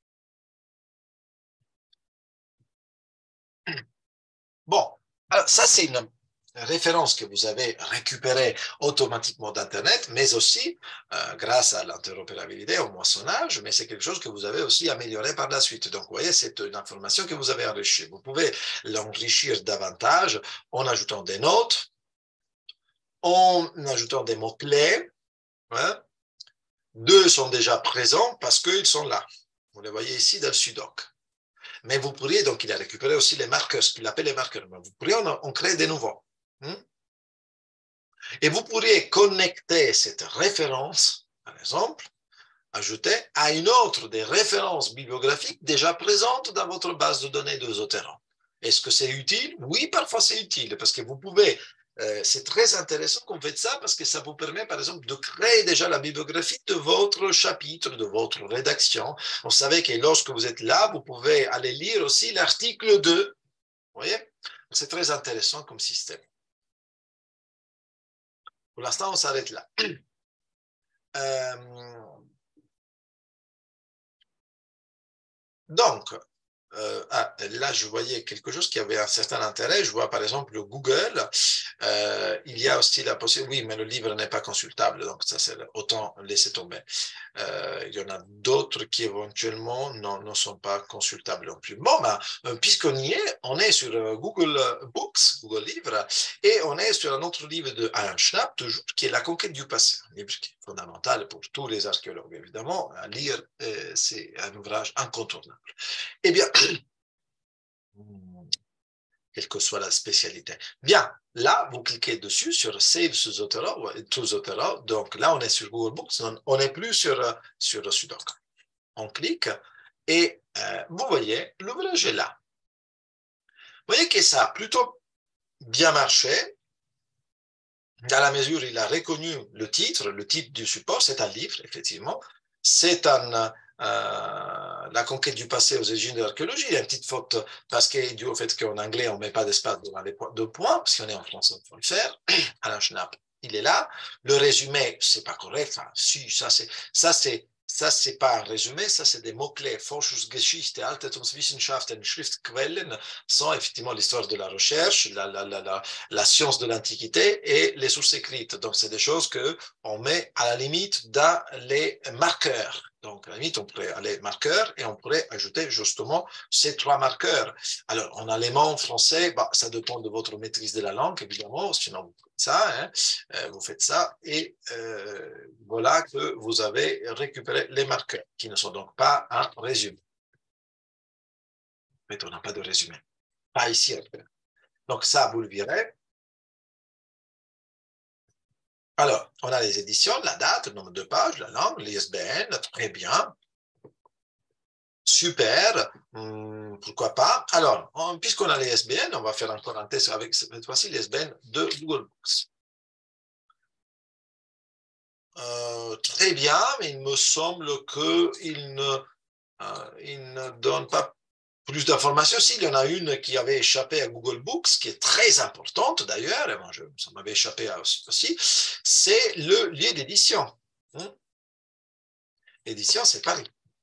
Bon. Alors, ça, c'est une référence que vous avez récupérée automatiquement d'Internet, mais aussi grâce à l'interopérabilité, au moissonnage, mais c'est quelque chose que vous avez aussi amélioré par la suite. Donc, vous voyez, c'est une information que vous avez enrichie. Vous pouvez l'enrichir davantage en ajoutant des notes, en ajoutant des mots-clés. Hein. 2 sont déjà présents parce qu'ils sont là. Vous les voyez ici dans le sudoc. Mais vous pourriez, donc il a récupéré aussi les marqueurs, ce qu'il appelle les marqueurs. Mais vous pourriez en créer des nouveaux. Et vous pourriez connecter cette référence, par exemple, ajouter à une autre des références bibliographiques déjà présentes dans votre base de données de Zotero. Est-ce que c'est utile? Oui, parfois c'est utile, parce que vous pouvez, c'est très intéressant qu'on fait ça, parce que ça vous permet, par exemple, de créer déjà la bibliographie de votre chapitre, de votre rédaction. Vous savez que lorsque vous êtes là, vous pouvez aller lire aussi l'article 2. Vous voyez? C'est très intéressant comme système. Pour l'instant, on s'arrête là. Donc, là, je voyais quelque chose qui avait un certain intérêt. Je vois par exemple le Google. Il y a aussi la possibilité. Oui, mais le livre n'est pas consultable, donc ça, c'est autant laisser tomber. Il y en a d'autres qui éventuellement ne sont pas consultables non plus. Bon, ben, puisqu'on y est, on est sur Google Books, Google Livres, et on est sur un autre livre de Alain Schnapp, toujours, qui est La conquête du passé, un livre qui est fondamental pour tous les archéologues, évidemment. À lire, c'est un ouvrage incontournable. Eh bien, quelle que soit la spécialité. Bien, là, vous cliquez dessus sur Save to Zotero. Donc là, on est sur Google Books, on n'est plus sur Sudoc. On clique et vous voyez, l'ouvrage est là. Vous voyez que ça a plutôt bien marché, dans la mesure où il a reconnu le titre du support, c'est un livre, effectivement. C'est la conquête du passé aux origines de l'archéologie. Il y a une petite faute parce que dû au fait qu'en anglais, on ne met pas d'espace devant les deux points, parce qu'on est en français, on peut le faire. Alain Schnapp, il est là. Le résumé, c'est pas correct. Enfin, si, ça, c'est pas un résumé, ça, c'est des mots-clés. Forschungsgeschichte, Altertumswissenschaften, Schriftquellen sont effectivement l'histoire de la recherche, la science de l'Antiquité et les sources écrites. Donc, c'est des choses qu'on met à la limite dans les marqueurs. Donc, à la limite, on pourrait aller marqueurs et on pourrait ajouter justement ces 3 marqueurs. Alors, en allemand, en français, bah, ça dépend de votre maîtrise de la langue, évidemment, sinon vous faites ça, vous faites ça, et voilà que vous avez récupéré les marqueurs, qui ne sont donc pas un résumé. En fait, on n'a pas de résumé. Pas ici, en fait. Donc, ça, vous le verrez. Alors, on a les éditions, la date, le nombre de pages, la langue, l'ISBN, très bien. Super, pourquoi pas. Alors, puisqu'on a les ISBN, on va faire encore un test avec cette fois-ci les ISBN de Google Books. Très bien, mais il me semble qu'il ne donne pas plus d'informations. S'il y en a une qui avait échappé à Google Books, qui est très importante d'ailleurs, et moi, ça m'avait échappé aussi, c'est le lieu d'édition. L'édition, c'est Paris.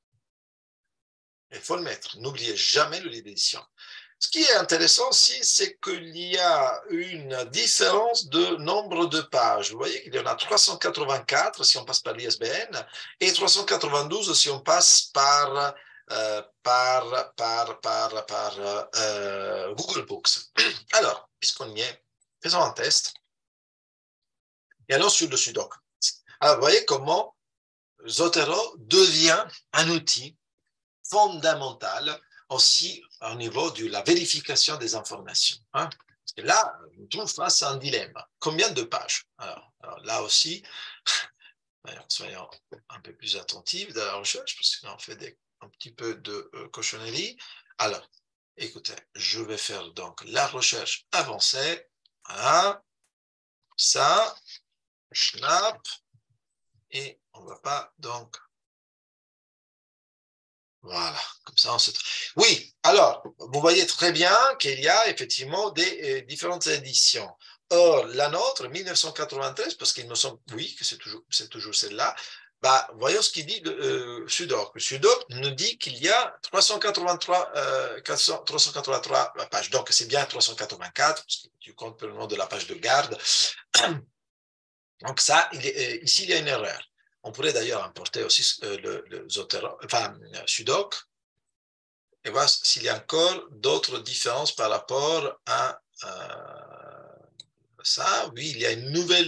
Il faut le mettre. N'oubliez jamais le lieu d'édition. Ce qui est intéressant aussi, c'est qu'il y a une différence de nombre de pages. Vous voyez qu'il y en a 384 si on passe par l'ISBN et 392 si on passe par Google Books. Alors, puisqu'on y est, faisons un test. Et allons sur le Sudoc. Alors, vous voyez comment Zotero devient un outil fondamental aussi au niveau de la vérification des informations. Hein. Parce que là, je me trouve face à un dilemme. Combien de pages? Alors là aussi, soyons un peu plus attentifs dans la recherche, parce qu'on fait un petit peu de cochonnerie. Alors, écoutez, je vais faire donc la recherche avancée. Voilà. Ça, schnapp. Et on ne va pas donc... Voilà, comme ça on se... Oui, alors, vous voyez très bien qu'il y a effectivement des différentes éditions. Or, la nôtre, 1993, parce qu'il me semble, oui, que c'est toujours celle-là, bah, voyons ce qu'il dit de Sudoc. Le Sudoc nous dit qu'il y a 383 pages. Donc, c'est bien 384, parce que tu comptes le nom de la page de garde. Donc, ça, ici, il y a une erreur. On pourrait d'ailleurs importer aussi le Zotero, enfin, Sudoc, et voir s'il y a encore d'autres différences par rapport à ça. Oui, il y a une nouvelle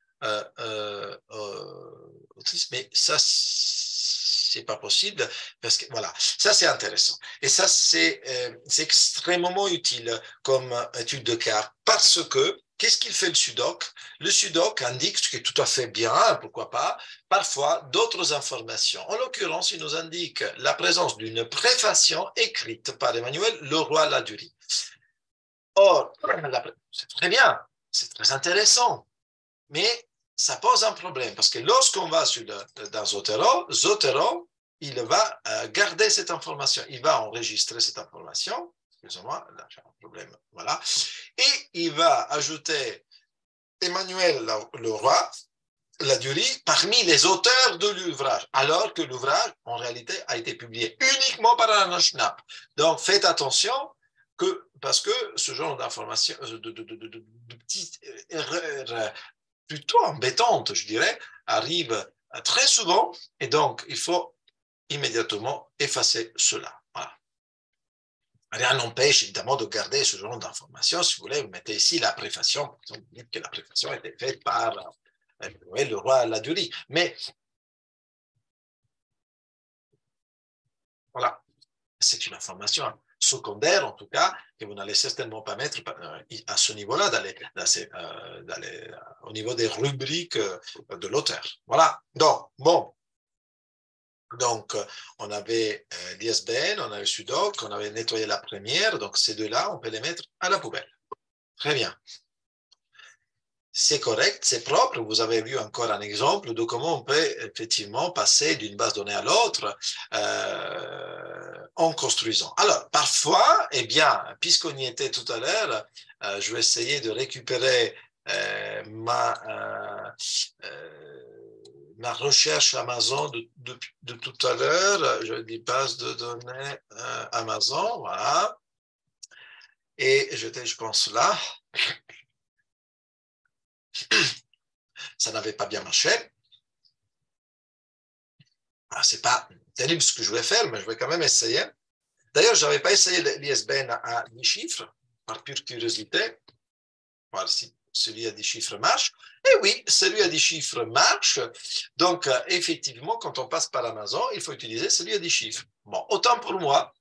autrice, mais ça, c'est pas possible parce que voilà, ça c'est intéressant. Et ça, c'est extrêmement utile comme étude de cas parce que qu'est-ce qu'il fait le Sudoc? Le Sudoc indique, ce qui est tout à fait bien, pourquoi pas, parfois d'autres informations. En l'occurrence, il nous indique la présence d'une préfaction écrite par Emmanuel Leroy-Ladurie. Or, c'est très bien, c'est très intéressant, mais ça pose un problème parce que lorsqu'on va dans Zotero, il va garder cette information, il va enregistrer cette information, excusez-moi, là j'ai un problème, voilà, et il va ajouter Emmanuel Leroy-Ladurie parmi les auteurs de l'ouvrage, alors que l'ouvrage, en réalité, a été publié uniquement par Alain Schnapp. Donc, faites attention, parce que ce genre d'informations, de petites erreurs plutôt embêtantes, je dirais, arrivent très souvent, et donc, il faut immédiatement effacer cela. Voilà. Rien n'empêche évidemment de garder ce genre d'informations. Si vous voulez, vous mettez ici la préfaction. Par exemple, vous dites que la préfaction a été faite par Leroy-Ladurie. Mais voilà, c'est une information secondaire, en tout cas, que vous n'allez certainement pas mettre à ce niveau-là, au niveau des rubriques de l'auteur. Voilà. Donc, bon. Donc, on avait l'ISBN, on avait Sudoc, on avait nettoyé la première. Donc, ces deux-là, on peut les mettre à la poubelle. Très bien. C'est correct, c'est propre. Vous avez vu encore un exemple de comment on peut effectivement passer d'une base de données à l'autre en construisant. Alors, parfois, eh bien, puisqu'on y était tout à l'heure, je vais essayer de récupérer ma recherche Amazon de tout à l'heure. Je dis base de données Amazon, voilà. Et je pense là. Ça n'avait pas bien marché. C'est pas terrible ce que je vais faire, mais je vais quand même essayer. D'ailleurs, je n'avais pas essayé l'ISBN à 10 chiffres, par pure curiosité, voir si celui à 10 chiffres marche. Et oui, celui à 10 chiffres marche. Donc, effectivement, quand on passe par Amazon, il faut utiliser celui à 10 chiffres. Bon, autant pour moi,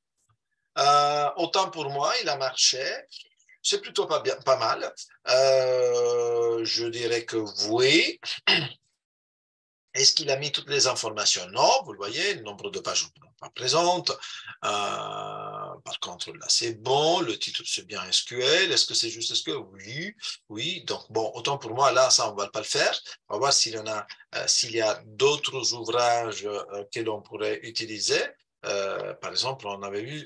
il a marché. C'est plutôt pas mal. Je dirais que oui. Est-ce qu'il a mis toutes les informations? Non, vous le voyez, le nombre de pages n'est pas présente. Par contre, là, c'est bon. Le titre, c'est bien SQL. Est-ce que c'est juste SQL? Oui, oui. Donc, bon, autant pour moi, là, ça, on ne va pas le faire. On va voir s'il y a d'autres ouvrages que l'on pourrait utiliser. par exemple, on avait eu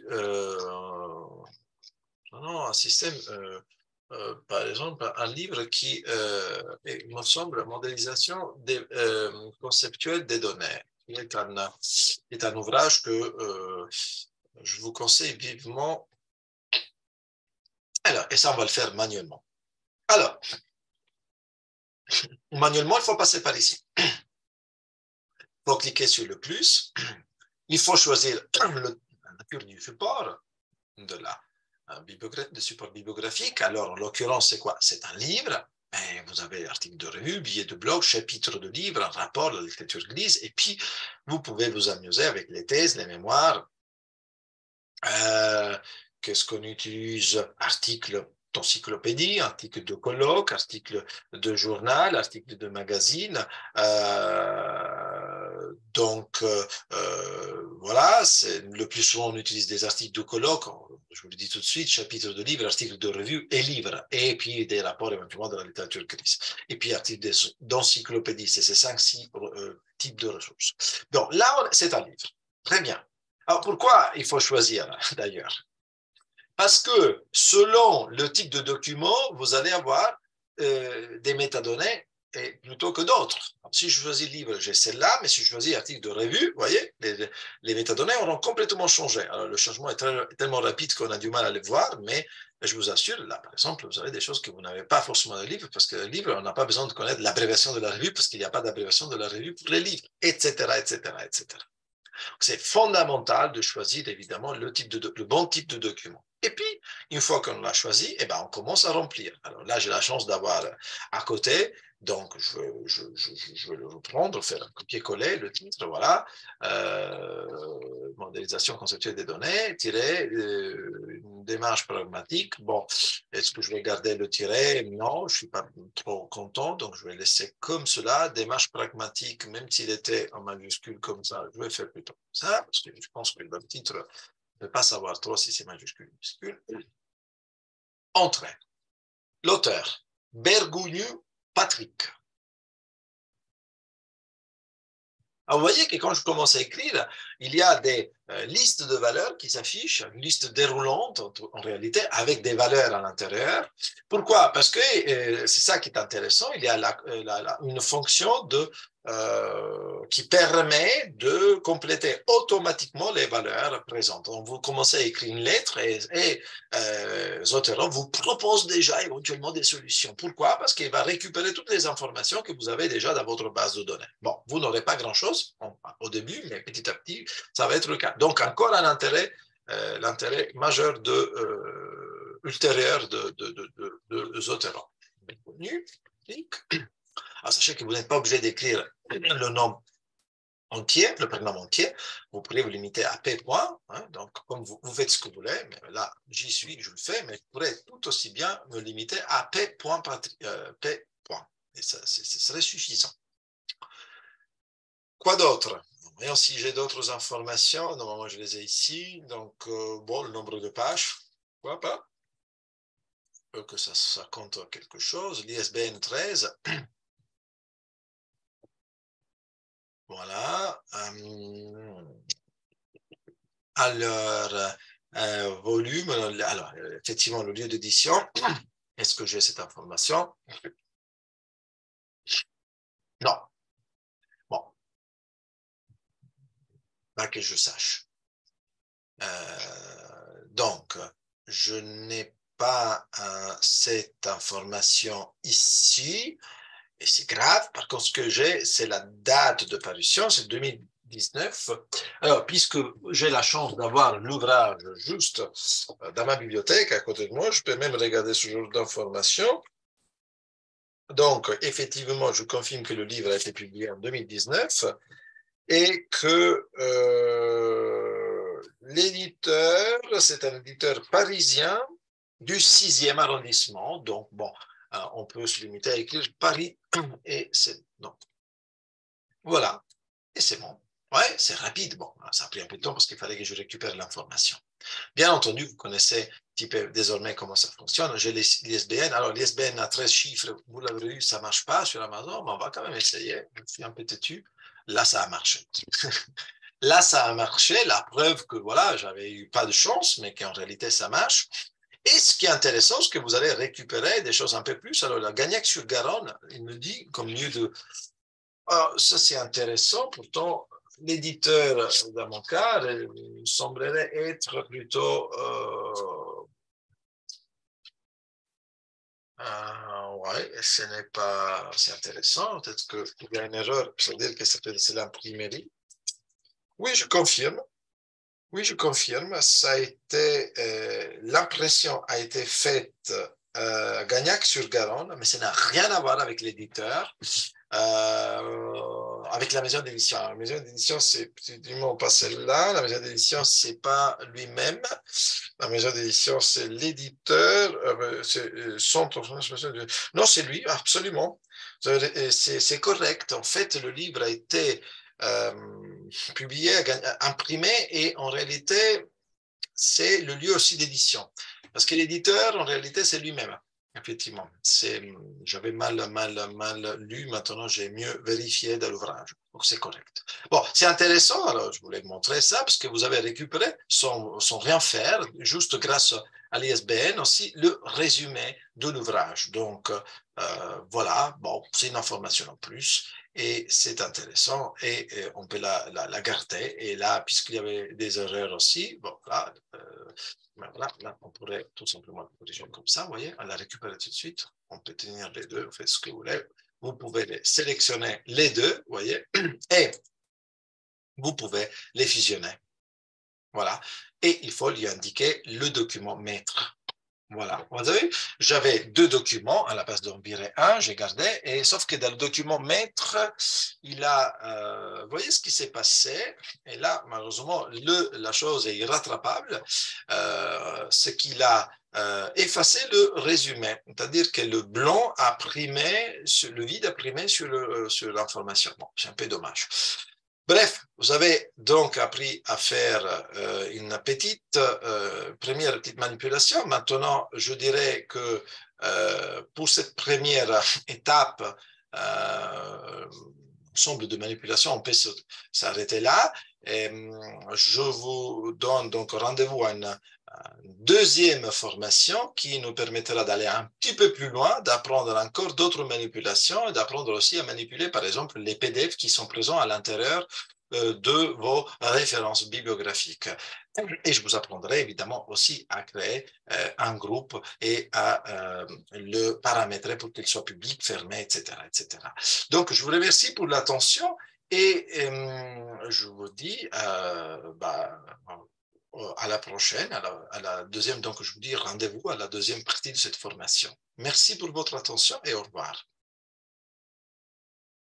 un système, par exemple, un livre qui, il me semble, modélisation conceptuelle des données, qui est un ouvrage que je vous conseille vivement. Alors, et ça, on va le faire manuellement. Alors, manuellement, il faut passer par ici. Il faut cliquer sur le plus. Il faut choisir la nature du support, de la du support bibliographique. Alors, en l'occurrence, c'est quoi? C'est un livre. Et vous avez article de revue, billet de blog, chapitre de livre, un rapport, la littérature grise. Et puis, vous pouvez vous amuser avec les thèses, les mémoires. Qu'est-ce qu'on utilise? Article d'encyclopédie, article de colloque, article de journal, article de magazine. Voilà, le plus souvent on utilise des articles de colloque, je vous le dis tout de suite, chapitre de livre, article de revue et livre, et puis des rapports éventuellement de la littérature grise. Et puis article d'encyclopédie, c'est ces 5-6 types de ressources. Donc là, c'est un livre. Très bien. Alors pourquoi il faut choisir d'ailleurs? Parce que selon le type de document, vous allez avoir des métadonnées plutôt que d'autres. Si je choisis livre, j'ai celle-là, mais si je choisis article de revue, vous voyez, les métadonnées auront complètement changé. Alors le changement est tellement rapide qu'on a du mal à les voir, mais je vous assure, là par exemple, vous avez des choses que vous n'avez pas forcément dans le livre, parce que le livre, on n'a pas besoin de connaître l'abréviation de la revue, parce qu'il n'y a pas d'abréviation de la revue pour les livres, etc., etc., etc. C'est fondamental de choisir évidemment le bon type de document. Et puis, une fois qu'on l'a choisi, eh ben, on commence à remplir. Alors là, j'ai la chance d'avoir à côté, donc je vais le reprendre, faire un copier-coller, le titre, voilà, modélisation conceptuelle des données, tirer, une démarche pragmatique. Bon, est-ce que je vais garder le tiret? Non, je ne suis pas trop content, donc je vais laisser comme cela. Démarche pragmatique, même s'il était en majuscule comme ça, je vais faire plutôt ça, parce que je pense que le titre ne peut pas savoir trop si c'est majuscule ou minuscule. Entrée. L'auteur, Bergougnu Patrick. Alors, vous voyez que quand je commence à écrire, il y a des listes de valeurs qui s'affichent, une liste déroulante en réalité, avec des valeurs à l'intérieur. Pourquoi? Parce que c'est ça qui est intéressant, il y a une fonction qui permet de compléter automatiquement les valeurs présentes. Donc, vous commencez à écrire une lettre et Zotero vous propose déjà éventuellement des solutions. Pourquoi? Parce qu'il va récupérer toutes les informations que vous avez déjà dans votre base de données. Bon, vous n'aurez pas grand-chose au début, mais petit à petit, ça va être le cas. Donc, encore un intérêt, l'intérêt majeur ultérieur de Zotero. Alors, sachez que vous n'êtes pas obligé d'écrire le nom entier, le prénom entier, vous pourrez vous limiter à P point, hein, donc comme vous faites ce que vous voulez, mais là j'y suis, je le fais, mais je pourrais tout aussi bien me limiter à P point, P point. Et ça, ce serait suffisant. Quoi d'autre? Voyons si j'ai d'autres informations, normalement je les ai ici, donc bon, le nombre de pages, pourquoi pas, que ça compte quelque chose, l'ISBN 13, voilà. Alors, volume, alors, effectivement, le lieu d'édition, est-ce que j'ai cette information? Non. Bon, pas que je sache. Donc, je n'ai pas cette information ici, et c'est grave. Par contre, ce que j'ai, c'est la date de parution, c'est 2019. Alors, puisque j'ai la chance d'avoir l'ouvrage juste dans ma bibliothèque à côté de moi, je peux même regarder ce genre d'informations. Donc, effectivement, je confirme que le livre a été publié en 2019 et que l'éditeur, c'est un éditeur parisien du 6e arrondissement. Donc, bon, on peut se limiter à écrire Paris et c'est... Donc, voilà, et c'est bon. Ouais, c'est rapide. Bon, ça a pris un peu de temps parce qu'il fallait que je récupère l'information. Bien entendu, vous connaissez désormais comment ça fonctionne. J'ai l'ISBN. Alors, l'ISBN a 13 chiffres. Vous l'avez vu, ça ne marche pas sur Amazon, mais on va quand même essayer. Je suis un peu têtu. Là, ça a marché. Là, ça a marché. La preuve que voilà, j'avais eu pas de chance, mais qu'en réalité, ça marche. Et ce qui est intéressant, c'est que vous allez récupérer des choses un peu plus. Alors, la Gagnac-sur-Garonne, il me dit, comme lieu de... Alors, ça, c'est intéressant. Pourtant, l'éditeur, dans mon cas, semblerait être plutôt... ouais, ce n'est pas... C'est intéressant. Peut-être qu'il y a une erreur. C'est-à-dire que c'est l'imprimerie. Oui, je confirme. Oui, je confirme. Ça a été, l'impression a été faite à Gagnac-sur-Garonne, mais ça n'a rien à voir avec l'éditeur, avec la maison d'édition. La maison d'édition, c'est du moins pas celle-là. La maison d'édition, c'est pas lui-même. La maison d'édition, c'est l'éditeur. Non, c'est lui, absolument. C'est correct. En fait, le livre a été euh, publié, imprimé, et en réalité, c'est le lieu aussi d'édition. Parce que l'éditeur, en réalité, c'est lui-même. Effectivement, j'avais mal lu, maintenant j'ai mieux vérifié dans l'ouvrage. Donc c'est correct. Bon, c'est intéressant, alors je voulais montrer ça, parce que vous avez récupéré sans rien faire, juste grâce à l'ISBN aussi, le résumé de l'ouvrage. Donc voilà, bon, c'est une information en plus et c'est intéressant et on peut la garder. Et là, puisqu'il y avait des erreurs aussi, bon, là, là, on pourrait tout simplement la corriger comme ça, vous voyez, on la récupère tout de suite, on peut tenir les deux, vous faites ce que vous voulez, vous pouvez les sélectionner les deux, vous voyez, et vous pouvez les fusionner, voilà, et il faut lui indiquer le document maître. Voilà, vous avez vu, j'avais deux documents à la place d'en virer un, j'ai gardé, et sauf que dans le document maître, il a, vous voyez ce qui s'est passé, et là, malheureusement, la chose est irrattrapable, c'est qu'il a effacé le résumé, c'est-à-dire que le blanc a primé, le vide a primé sur l'information. Bon, c'est un peu dommage. Bref, vous avez donc appris à faire une première petite manipulation. Maintenant, je dirais que pour cette première étape, ensemble de manipulation, on peut s'arrêter là. Et, je vous donne donc rendez-vous à une deuxième formation qui nous permettra d'aller un petit peu plus loin, d'apprendre encore d'autres manipulations et d'apprendre aussi à manipuler, par exemple, les PDF qui sont présents à l'intérieur de vos références bibliographiques. Et je vous apprendrai évidemment aussi à créer un groupe et à le paramétrer pour qu'il soit public, fermé, etc., etc. Donc, je vous remercie pour l'attention et je vous dis à la prochaine, à la deuxième, donc je vous dis rendez-vous à la deuxième partie de cette formation. Merci pour votre attention et au revoir.